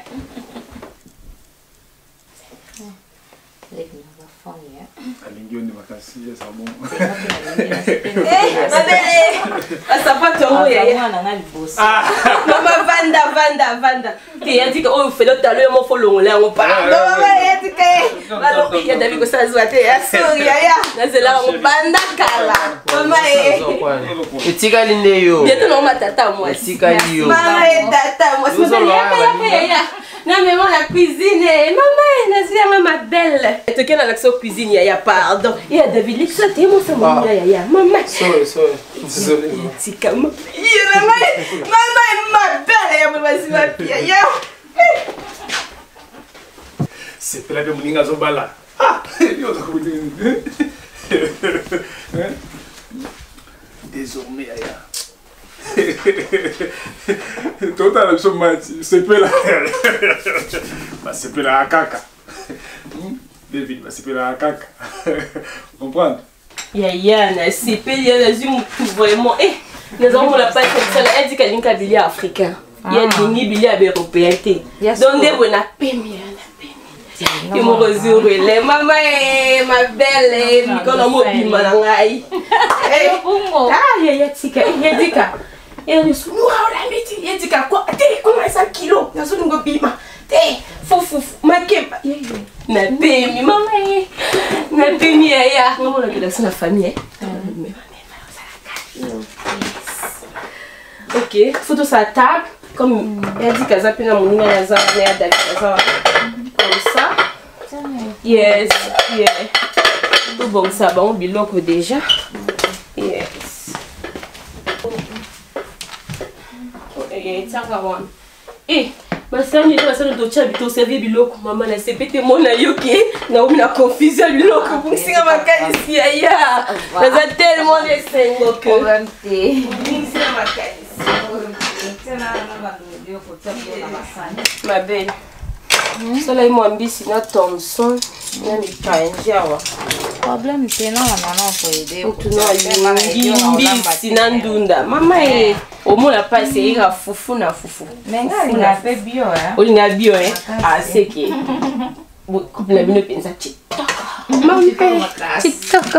S5: Alingi on makasi ça bon.
S13: Eh, ma belle. Ça pas ton ya ya na ngali boss. Mama vanda vanda vanda. Ti ya tika o felo talo mo folongo la ngo pa. Mama ya tika. Balo ya David ko sa zwate ya sori ya ya. Na zela ngo banda kala. Mama e.
S7: Etika linde yo.
S13: Bientôt non ma tata moi.
S7: Etika yo.
S13: Mama e tata moi. Ya ya ya. Non mais moi la cuisine, maman, na ma belle. Tu es dans l'action cuisine, ya ya pardon. Il y a David, il saute moi ça mon ya ya. Maman.
S7: Sorry, sorry. Désolé.
S13: Tika maman. Maman, maman ma belle, ya maman ma pia ya.
S5: C'est plein de moninga zobala. Ah, yo ça comment désormais ya. Total l'action match, c'est peu là. Bah c'est peu la caca. David, bah c'est peu la caca. Comprendre?
S13: Ya ya na c'est peu ya na zoom vraiment eh. Nous avons la paille comme ça, elle dit qu'elle est un billet africain. Il y a une billet européen. Donc des bonnes pemi na pemi. Et mon réseau relais maman ma belle quand on m'a dit malangai. Eh ah ya ya tika ya tika. Et on dit, nous la métier, il dit quoi? T'es comment ça kilo? N'a pas de bima. T'es fou fou ma kepa. Na pemi maman. Na pemi ya. Maman la que la famille. Ok, photo sa table comme elle dit qu'elle a pris mon numéro à David comme ça. Yes, yeah. Tout bon ça bon biloko déjà. Yes. Eh, ma sœur ni la sœur de Chabito servir biloko maman na sepete mona yoki na omi na confusion biloko pour singa makanisi ya. Ça tellement de sengo que problème té. Singa makanisi. Ma belle. Cela est mon ambisi na Thomson na mi panjawa.
S4: Problème té na na faut aider.
S13: Tuna mbisi na ndunda. Mama e au moins la passe ira fufu na fufu.
S4: Mais nga fait bio hein.
S13: Oli na bio hein. Ah c'est que couple la bino penza TikTok. Mama TikTok.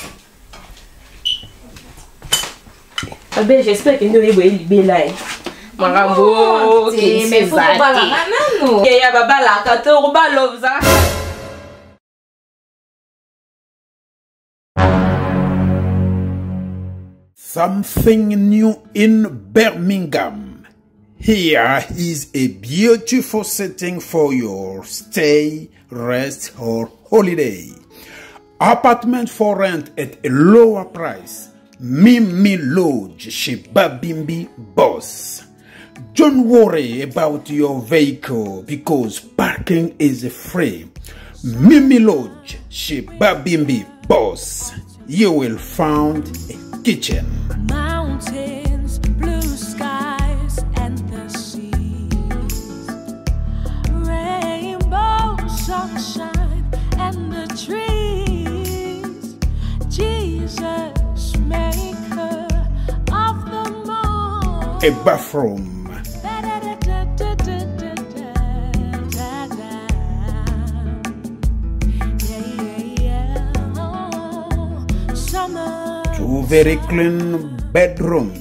S13: Ah ben j'espère que nous les voyons libérer là.
S4: Marambo, qui mais faut pas la nano. Il y a baba la kato ba love ça.
S2: Something new in Birmingham. Here is a beautiful setting for your stay, rest, or holiday. Apartment for rent at a lower price. Mimi Lodge chez Babimbi Boss. Don't worry about your vehicle because parking is free. Mimi Lodge chez Babimbi Boss. You will find a kitchen.
S16: Mountains, blue skies, and the seas. Rainbow, sunshine, and the trees. Jesus, maker of the moon.
S2: A bathroom. Two very clean bedrooms.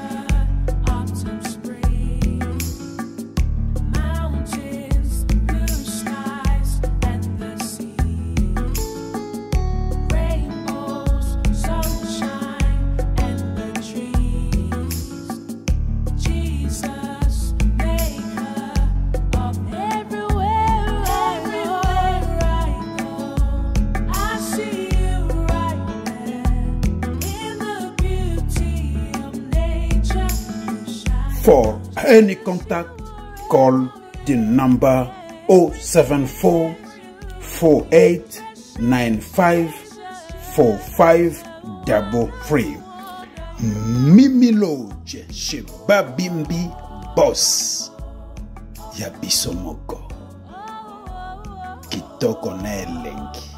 S2: For any contact, call the number zero seven four, four eight nine five, four five three three. Mimi Lodge chez Babimbi Boss. Yabisomoko. Kitoko na elengi.